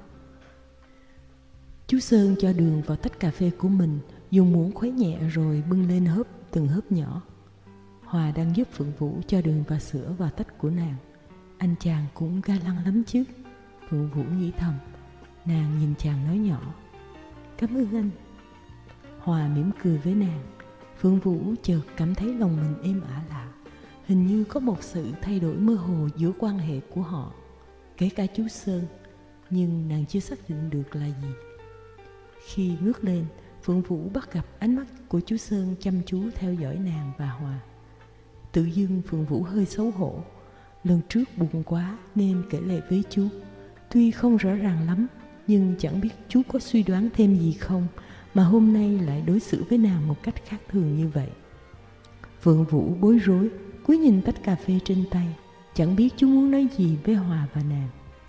Chú Sơn cho đường vào tách cà phê của mình, dùng muỗng khuấy nhẹ rồi bưng lên hớp từng hớp nhỏ. Hòa đang giúp Phượng Vũ cho đường và sữa vào tách của nàng. Anh chàng cũng ga lăng lắm chứ. Phượng Vũ nghĩ thầm. Nàng nhìn chàng nói nhỏ, cảm ơn anh. Hòa mỉm cười với nàng. Phượng Vũ chợt cảm thấy lòng mình êm ả lạ. Hình như có một sự thay đổi mơ hồ giữa quan hệ của họ, kể cả chú Sơn, nhưng nàng chưa xác định được là gì. Khi ngước lên, Phượng Vũ bắt gặp ánh mắt của chú Sơn chăm chú theo dõi nàng và Hòa. Tự dưng Phượng Vũ hơi xấu hổ. Lần trước buồn quá nên kể lại với chú. Tuy không rõ ràng lắm, nhưng chẳng biết chú có suy đoán thêm gì không mà hôm nay lại đối xử với nàng một cách khác thường như vậy. Phượng Vũ bối rối, cúi nhìn tách cà phê trên tay, chẳng biết chú muốn nói gì với Hòa và nàng.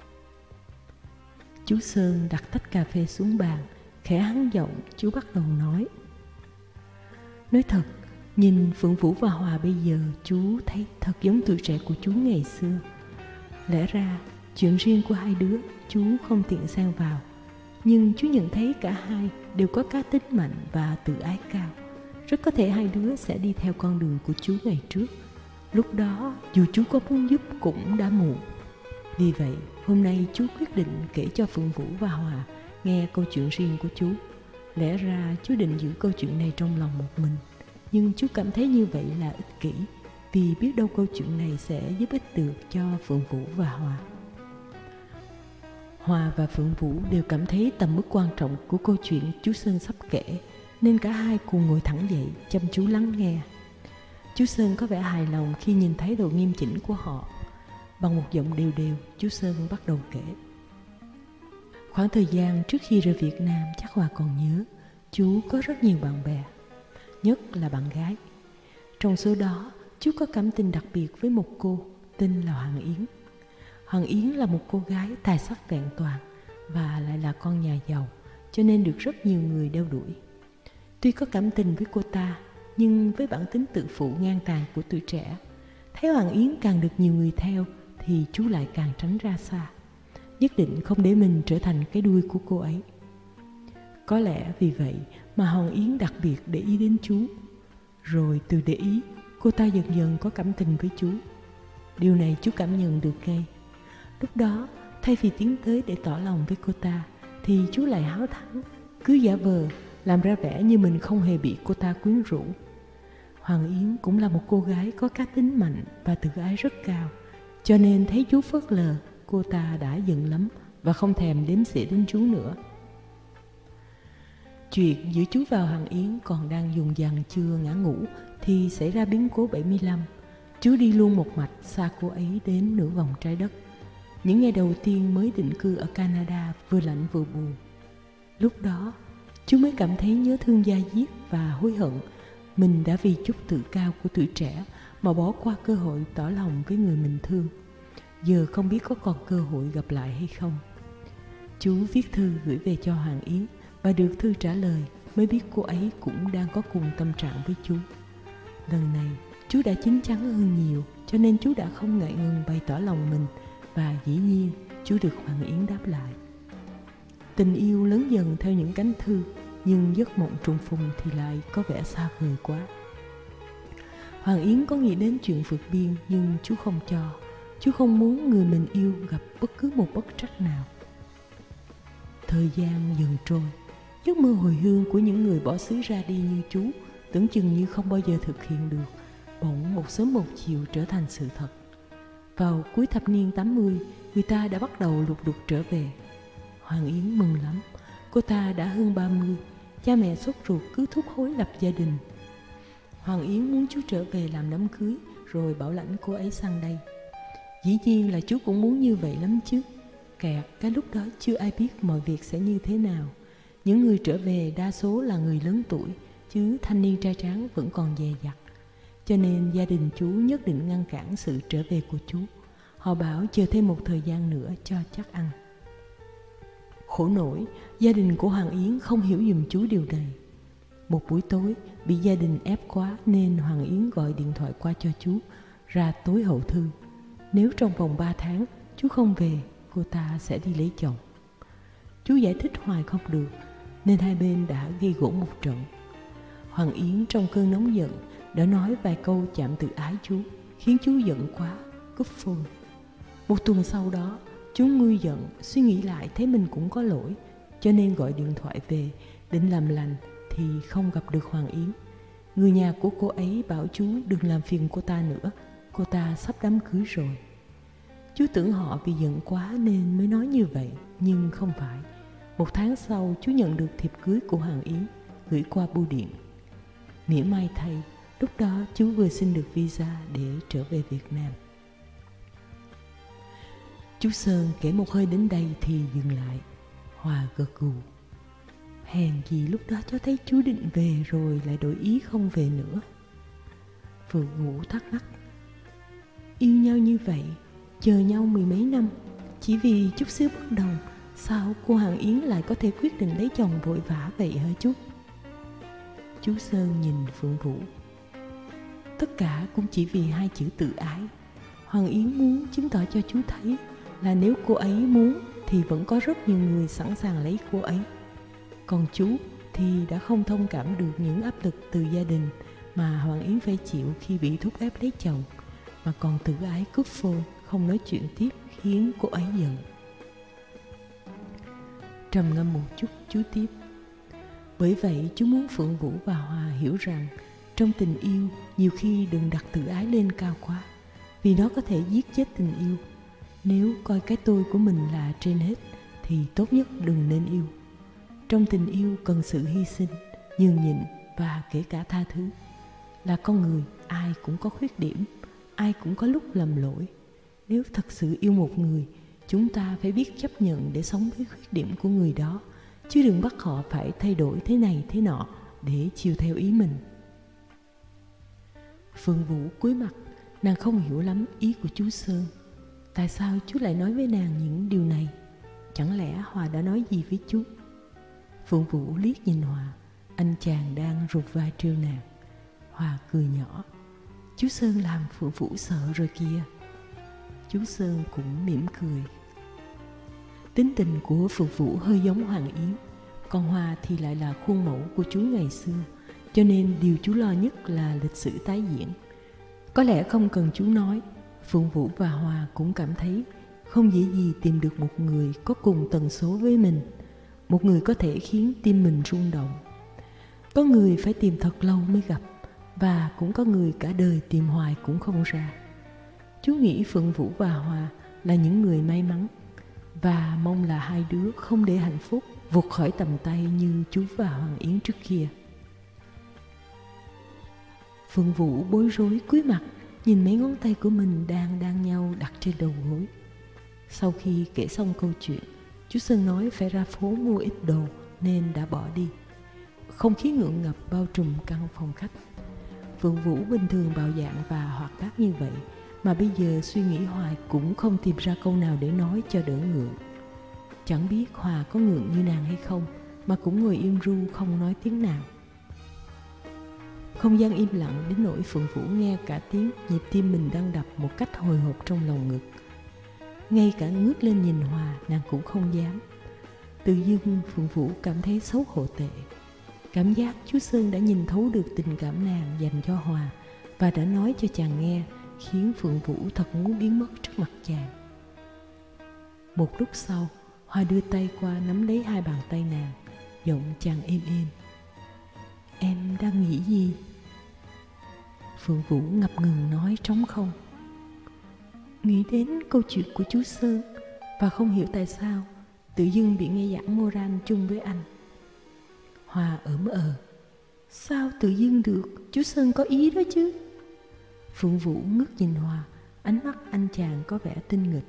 Chú Sơn đặt tách cà phê xuống bàn, khẽ hắn giọng, chú bắt đầu nói. Nói thật, nhìn Phượng Vũ và Hòa bây giờ, chú thấy thật giống tuổi trẻ của chú ngày xưa. Lẽ ra, chuyện riêng của hai đứa, chú không tiện xen vào. Nhưng chú nhận thấy cả hai đều có cá tính mạnh và tự ái cao. Rất có thể hai đứa sẽ đi theo con đường của chú ngày trước. Lúc đó, dù chú có muốn giúp cũng đã muộn. Vì vậy, hôm nay chú quyết định kể cho Phượng Vũ và Hòa nghe câu chuyện riêng của chú. Lẽ ra chú định giữ câu chuyện này trong lòng một mình, nhưng chú cảm thấy như vậy là ích kỷ, vì biết đâu câu chuyện này sẽ giúp ích được cho Phượng Vũ và Hòa. Hòa và Phượng Vũ đều cảm thấy tầm mức quan trọng của câu chuyện chú Sơn sắp kể, nên cả hai cùng ngồi thẳng dậy chăm chú lắng nghe. Chú Sơn có vẻ hài lòng khi nhìn thái độ nghiêm chỉnh của họ. Bằng một giọng đều đều, chú Sơn bắt đầu kể. Khoảng thời gian trước khi rời Việt Nam, chắc Hòa còn nhớ, chú có rất nhiều bạn bè, nhất là bạn gái. Trong số đó, chú có cảm tình đặc biệt với một cô, tên là Hoàng Yến. Hoàng Yến là một cô gái tài sắc vẹn toàn và lại là con nhà giàu, cho nên được rất nhiều người đeo đuổi. Tuy có cảm tình với cô ta, nhưng với bản tính tự phụ ngang tàn của tuổi trẻ, thấy Hoàng Yến càng được nhiều người theo thì chú lại càng tránh ra xa, nhất định không để mình trở thành cái đuôi của cô ấy. Có lẽ vì vậy mà Hoàng Yến đặc biệt để ý đến chú. Rồi từ để ý, cô ta dần dần có cảm tình với chú. Điều này chú cảm nhận được ngay. Lúc đó, thay vì tiến tới để tỏ lòng với cô ta, thì chú lại háo thắng, cứ giả vờ, làm ra vẻ như mình không hề bị cô ta quyến rũ. Hoàng Yến cũng là một cô gái có cá tính mạnh và tự ái rất cao, cho nên thấy chú phớt lờ, cô ta đã giận lắm và không thèm đếm xỉa đến chú nữa. Chuyện giữa chú và Hoàng Yến còn đang dùng dằng chưa ngã ngủ thì xảy ra biến cố 75. Chú đi luôn một mạch xa cô ấy đến nửa vòng trái đất. Những ngày đầu tiên mới định cư ở Canada vừa lạnh vừa buồn. Lúc đó, chú mới cảm thấy nhớ thương da diết và hối hận mình đã vì chút tự cao của tuổi trẻ mà bỏ qua cơ hội tỏ lòng với người mình thương. Giờ không biết có còn cơ hội gặp lại hay không. Chú viết thư gửi về cho Hoàng Yến và được thư trả lời mới biết cô ấy cũng đang có cùng tâm trạng với chú. Lần này, chú đã chín chắn hơn nhiều, cho nên chú đã không ngại ngùng bày tỏ lòng mình và dĩ nhiên chú được Hoàng Yến đáp lại. Tình yêu lớn dần theo những cánh thư, nhưng giấc mộng trùng phùng thì lại có vẻ xa vời quá. Hoàng Yến có nghĩ đến chuyện vượt biên nhưng chú không cho. Chú không muốn người mình yêu gặp bất cứ một bất trắc nào. Thời gian dần trôi, giấc mơ hồi hương của những người bỏ xứ ra đi như chú tưởng chừng như không bao giờ thực hiện được, bỗng một sớm một chiều trở thành sự thật. Vào cuối thập niên 80, người ta đã bắt đầu lục đục trở về. Hoàng Yến mừng lắm, cô ta đã hơn 30, cha mẹ sốt ruột cứ thúc hối lập gia đình. Hoàng Yến muốn chú trở về làm đám cưới rồi bảo lãnh cô ấy sang đây. Dĩ nhiên là chú cũng muốn như vậy lắm chứ. Kẹt cái lúc đó chưa ai biết mọi việc sẽ như thế nào. Những người trở về đa số là người lớn tuổi, chứ thanh niên trai tráng vẫn còn dè dặt. Cho nên gia đình chú nhất định ngăn cản sự trở về của chú. Họ bảo chờ thêm một thời gian nữa cho chắc ăn. Khổ nổi, gia đình của Hoàng Yến không hiểu giùm chú điều này. Một buổi tối, bị gia đình ép quá nên Hoàng Yến gọi điện thoại qua cho chú, ra tối hậu thư. Nếu trong vòng 3 tháng chú không về, cô ta sẽ đi lấy chồng. Chú giải thích hoài không được, nên hai bên đã gây gổ một trận. Hoàng Yến trong cơn nóng giận đã nói vài câu chạm tự ái chú, khiến chú giận quá, cúp phone. Một tuần sau đó, chú nguôi giận, suy nghĩ lại thấy mình cũng có lỗi, cho nên gọi điện thoại về, định làm lành thì không gặp được Hoàng Yến. Người nhà của cô ấy bảo chú đừng làm phiền cô ta nữa, cô ta sắp đám cưới rồi. Chú tưởng họ vì giận quá nên mới nói như vậy, nhưng không phải. Một tháng sau, chú nhận được thiệp cưới của Hoàng Yến, gửi qua bưu điện. Mỉa mai thay, lúc đó chú vừa xin được visa để trở về Việt Nam. Chú Sơn kể một hơi đến đây thì dừng lại. Hòa gật gù. Hèn gì lúc đó cháu thấy chú định về rồi lại đổi ý không về nữa. Vừa ngủ thắc mắc. Yêu nhau như vậy, chờ nhau mười mấy năm, chỉ vì chút xíu bất đồng, sao cô Hoàng Yến lại có thể quyết định lấy chồng vội vã vậy hả chú? Chú Sơn nhìn Phượng Vũ. Tất cả cũng chỉ vì hai chữ tự ái. Hoàng Yến muốn chứng tỏ cho chú thấy là nếu cô ấy muốn thì vẫn có rất nhiều người sẵn sàng lấy cô ấy. Còn chú thì đã không thông cảm được những áp lực từ gia đình mà Hoàng Yến phải chịu khi bị thúc ép lấy chồng, mà còn tự ái cúp phone, không nói chuyện tiếp khiến cô ấy giận. Trầm ngâm một chút, chú tiếp. Bởi vậy chú muốn Phượng Vũ và Hòa hiểu rằng trong tình yêu nhiều khi đừng đặt tự ái lên cao quá, vì nó có thể giết chết tình yêu. Nếu coi cái tôi của mình là trên hết thì tốt nhất đừng nên yêu. Trong tình yêu cần sự hy sinh, nhường nhịn và kể cả tha thứ. Là con người, ai cũng có khuyết điểm, ai cũng có lúc lầm lỗi. Nếu thật sự yêu một người, chúng ta phải biết chấp nhận để sống với khuyết điểm của người đó, chứ đừng bắt họ phải thay đổi thế này thế nọ để chiều theo ý mình. Phương Vũ cúi mặt, Nàng không hiểu lắm ý của chú Sơn. Tại sao chú lại nói với nàng những điều này? Chẳng lẽ Hòa đã nói gì với chú? Phượng Vũ liếc nhìn Hòa. Anh chàng đang rụt vai trêu nàng. Hòa cười nhỏ. Chú Sơn làm Phượng Vũ sợ rồi kìa. Chú Sơn cũng mỉm cười. Tính tình của Phượng Vũ hơi giống Hoàng Yến, còn Hòa thì lại là khuôn mẫu của chú ngày xưa, cho nên điều chú lo nhất là lịch sử tái diễn. Có lẽ không cần chú nói, Phượng Vũ và Hòa cũng cảm thấy không dễ gì tìm được một người có cùng tần số với mình, một người có thể khiến tim mình rung động. Có người phải tìm thật lâu mới gặp, và cũng có người cả đời tìm hoài cũng không ra. Chú nghĩ Phượng Vũ và Hòa là những người may mắn, và mong là hai đứa không để hạnh phúc vụt khỏi tầm tay như chú và Hoàng Yến trước kia. Phượng Vũ bối rối cúi mặt nhìn mấy ngón tay của mình đang đan nhau đặt trên đầu gối. Sau khi kể xong câu chuyện, chú Sơn nói phải ra phố mua ít đồ nên đã bỏ đi. Không khí ngượng ngập bao trùm căn phòng khách. Phượng Vũ bình thường bạo dạn và hoạt bát như vậy, mà bây giờ suy nghĩ hoài cũng không tìm ra câu nào để nói cho đỡ ngượng. Chẳng biết Hòa có ngượng như nàng hay không, mà cũng ngồi im ru không nói tiếng nào. Không gian im lặng đến nỗi Phượng Vũ nghe cả tiếng nhịp tim mình đang đập một cách hồi hộp trong lòng ngực. Ngay cả ngước lên nhìn Hòa nàng cũng không dám. Tự dưng Phượng Vũ cảm thấy xấu hổ tệ. Cảm giác chú Sơn đã nhìn thấu được tình cảm nàng dành cho Hòa và đã nói cho chàng nghe, khiến Phượng Vũ thật muốn biến mất trước mặt chàng. Một lúc sau, Hòa đưa tay qua nắm lấy hai bàn tay nàng, giọng chàng êm êm. Em đang nghĩ gì? Phượng Vũ ngập ngừng nói trống không. Nghĩ đến câu chuyện của chú Sơn, và không hiểu tại sao tự dưng bị nghe giảng Moran chung với anh. Hòa ỡm Sao tự dưng được? Chú Sơn có ý đó chứ. Phượng Vũ ngước nhìn Hòa, ánh mắt anh chàng có vẻ tinh nghịch.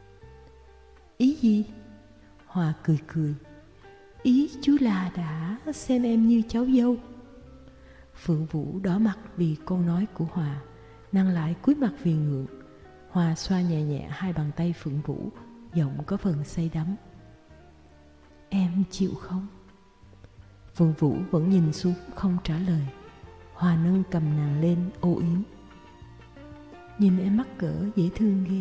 Ý gì? Hòa cười cười. Ý chú là đã xem em như cháu dâu. Phượng Vũ đỏ mặt vì câu nói của Hòa, nàng lại cúi mặt vì ngượng. Hòa xoa nhẹ nhẹ hai bàn tay Phượng Vũ, giọng có phần say đắm. Em chịu không? Phượng Vũ vẫn nhìn xuống không trả lời. Hòa nâng cầm nàng lên âu yếm. Nhìn em mắc cỡ dễ thương ghê.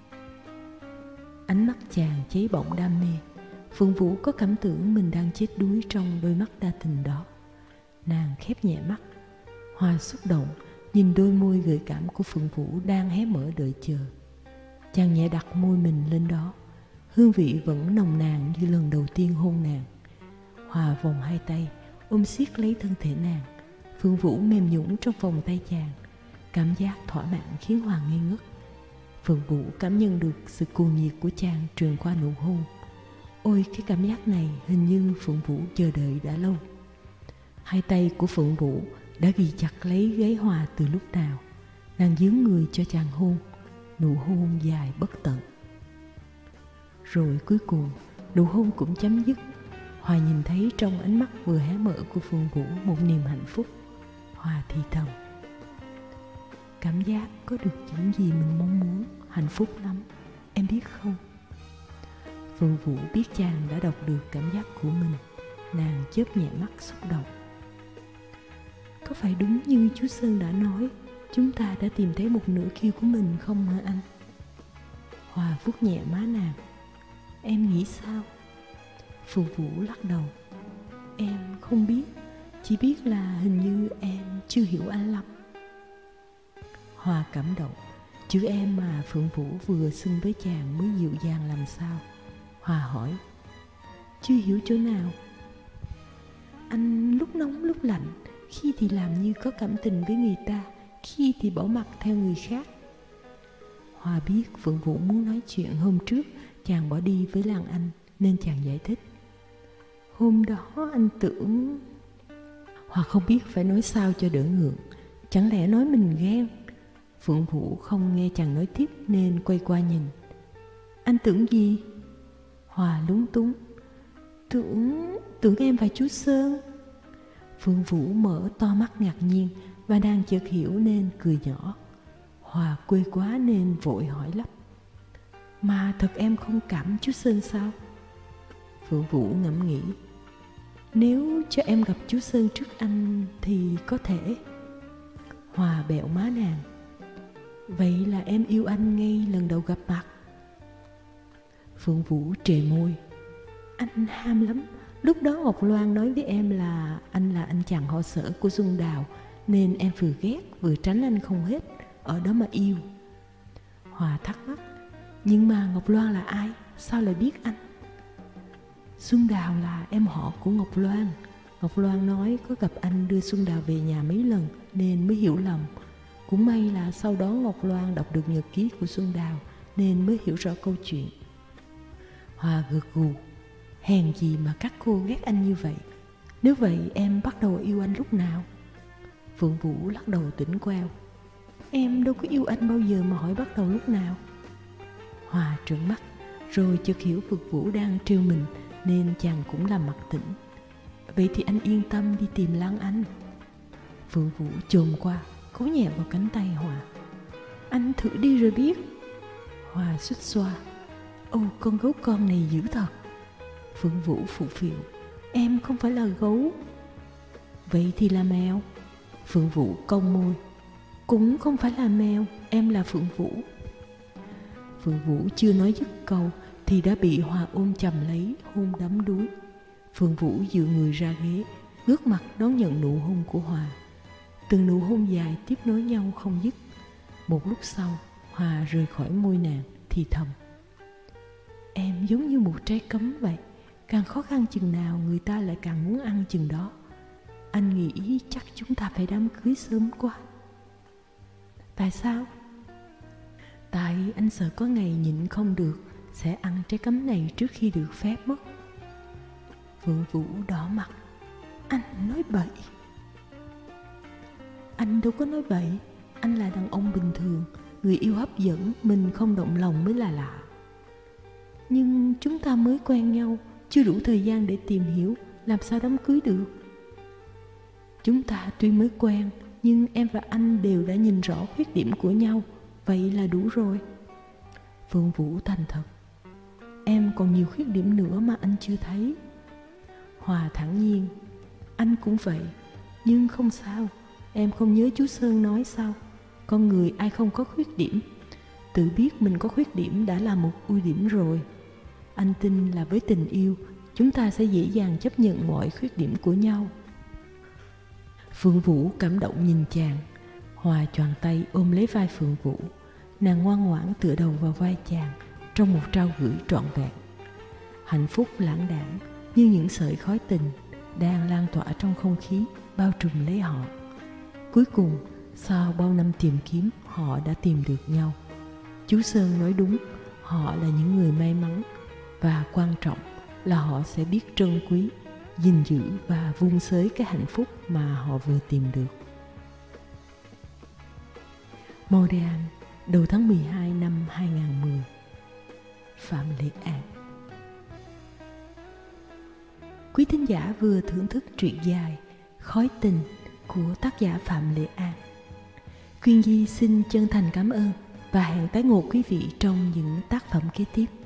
Ánh mắt chàng cháy bỏng đam mê. Phượng Vũ có cảm tưởng mình đang chết đuối trong đôi mắt đa tình đó. Nàng khép nhẹ mắt. Hòa xúc động nhìn đôi môi gợi cảm của Phượng Vũ đang hé mở đợi chờ. Chàng nhẹ đặt môi mình lên đó. Hương vị vẫn nồng nàn như lần đầu tiên hôn nàng. Hòa vòng hai tay ôm siết lấy thân thể nàng. Phượng Vũ mềm nhũn trong vòng tay chàng. Cảm giác thỏa mãn khiến Hòa ngây ngất. Phượng Vũ cảm nhận được sự cuồng nhiệt của chàng truyền qua nụ hôn. Ôi, cái cảm giác này hình như Phượng Vũ chờ đợi đã lâu. Hai tay của Phượng Vũ đã ghi chặt lấy gáy Hòa từ lúc nào. Nàng dướn người cho chàng hôn, nụ hôn dài bất tận. Rồi cuối cùng nụ hôn cũng chấm dứt. Hòa nhìn thấy trong ánh mắt vừa hé mở của Phượng Vũ một niềm hạnh phúc. Hòa thì thầm. Cảm giác có được những gì mình mong muốn, hạnh phúc lắm, em biết không? Phượng Vũ biết chàng đã đọc được cảm giác của mình. Nàng chớp nhẹ mắt xúc động. Có phải đúng như chú Sơn đã nói, chúng ta đã tìm thấy một nửa kia của mình không hả anh? Hòa vuốt nhẹ má nàng. Em nghĩ sao? Phượng Vũ lắc đầu. Em không biết, chỉ biết là hình như em chưa hiểu anh lắm. Hòa cảm động. Chữ em mà Phượng Vũ vừa xưng với chàng mới dịu dàng làm sao. Hòa hỏi. Chưa hiểu chỗ nào? Anh lúc nóng lúc lạnh, khi thì làm như có cảm tình với người ta, khi thì bỏ mặc theo người khác. Hòa biết Phượng Vũ muốn nói chuyện hôm trước chàng bỏ đi với Lan Anh, nên chàng giải thích. Hôm đó anh tưởng... Hòa không biết phải nói sao cho đỡ ngượng. Chẳng lẽ nói mình ghen? Phượng Vũ không nghe chàng nói tiếp nên quay qua nhìn. Anh tưởng gì? Hòa lúng túng. Tưởng em và chú Sơn. Phượng Vũ mở to mắt ngạc nhiên và đang chợt hiểu nên cười nhỏ. Hòa quê quá nên vội hỏi lắp: Mà thật em không cảm chú Sơn sao? Phượng Vũ ngẫm nghĩ: Nếu cho em gặp chú Sơn trước anh thì có thể. Hòa bẹo má nàng: Vậy là em yêu anh ngay lần đầu gặp mặt. Phượng Vũ trề môi: Anh ham lắm. Lúc đó Ngọc Loan nói với em là anh là anh chàng họ Sở của Xuân Đào, nên em vừa ghét vừa tránh anh không hết, ở đó mà yêu. Hòa thắc mắc: Nhưng mà Ngọc Loan là ai? Sao lại biết anh? Xuân Đào là em họ của Ngọc Loan. Ngọc Loan nói có gặp anh đưa Xuân Đào về nhà mấy lần nên mới hiểu lầm. Cũng may là sau đó Ngọc Loan đọc được nhật ký của Xuân Đào nên mới hiểu rõ câu chuyện. Hòa gật gù: Hèn gì mà các cô ghét anh như vậy. Nếu vậy em bắt đầu yêu anh lúc nào? Phượng Vũ lắc đầu tỉnh queo: Em đâu có yêu anh bao giờ mà hỏi bắt đầu lúc nào. Hòa trợn mắt, rồi chợt hiểu Phượng Vũ đang trêu mình nên chàng cũng làm mặt tỉnh. Vậy thì anh yên tâm đi tìm Lan Anh. Phượng Vũ chồm qua, cố nhẹ vào cánh tay Hòa: Anh thử đi rồi biết. Hòa xuýt xoa: Ồ, con gấu con này dữ thật. Phượng Vũ phụ phịu: Em không phải là gấu. Vậy thì là mèo. Phượng Vũ cong môi: Cũng không phải là mèo, em là Phượng Vũ. Phượng Vũ chưa nói dứt câu thì đã bị Hòa ôm chầm lấy, hôn đắm đuối. Phượng Vũ dựa người ra ghế, ngước mặt đón nhận nụ hôn của Hòa. Từng nụ hôn dài tiếp nối nhau không dứt. Một lúc sau, Hòa rời khỏi môi nàng, thì thầm: Em giống như một trái cấm vậy, càng khó khăn chừng nào người ta lại càng muốn ăn chừng đó. Anh nghĩ chắc chúng ta phải đám cưới sớm quá. Tại sao? Tại anh sợ có ngày nhịn không được, sẽ ăn trái cấm này trước khi được phép mất. Phượng Vũ đỏ mặt: Anh nói bậy. Anh đâu có nói bậy. Anh là đàn ông bình thường, người yêu hấp dẫn, mình không động lòng mới là lạ. Nhưng chúng ta mới quen nhau, chưa đủ thời gian để tìm hiểu, làm sao đám cưới được? Chúng ta tuy mới quen, nhưng em và anh đều đã nhìn rõ khuyết điểm của nhau, vậy là đủ rồi. Phượng Vũ thành thật: Em còn nhiều khuyết điểm nữa mà anh chưa thấy. Hòa thản nhiên: Anh cũng vậy, nhưng không sao. Em không nhớ chú Sơn nói sao? Con người ai không có khuyết điểm. Tự biết mình có khuyết điểm đã là một ưu điểm rồi. Anh tin là với tình yêu, chúng ta sẽ dễ dàng chấp nhận mọi khuyết điểm của nhau. Phượng Vũ cảm động nhìn chàng. Hòa choàng tay ôm lấy vai Phượng Vũ. Nàng ngoan ngoãn tựa đầu vào vai chàng trong một trao gửi trọn vẹn. Hạnh phúc lãng đãng như những sợi khói tình đang lan tỏa trong không khí, bao trùm lấy họ. Cuối cùng, sau bao năm tìm kiếm, họ đã tìm được nhau. Chú Sơn nói đúng, họ là những người may mắn, và quan trọng là họ sẽ biết trân quý, gìn giữ và vun xới cái hạnh phúc mà họ vừa tìm được. Montreal, đầu tháng 12 năm 2010. Phạm Lệ An. Quý thính giả vừa thưởng thức truyện dài Khói tình của tác giả Phạm Lệ An. Quyên Nhi xin chân thành cảm ơn và hẹn tái ngộ quý vị trong những tác phẩm kế tiếp.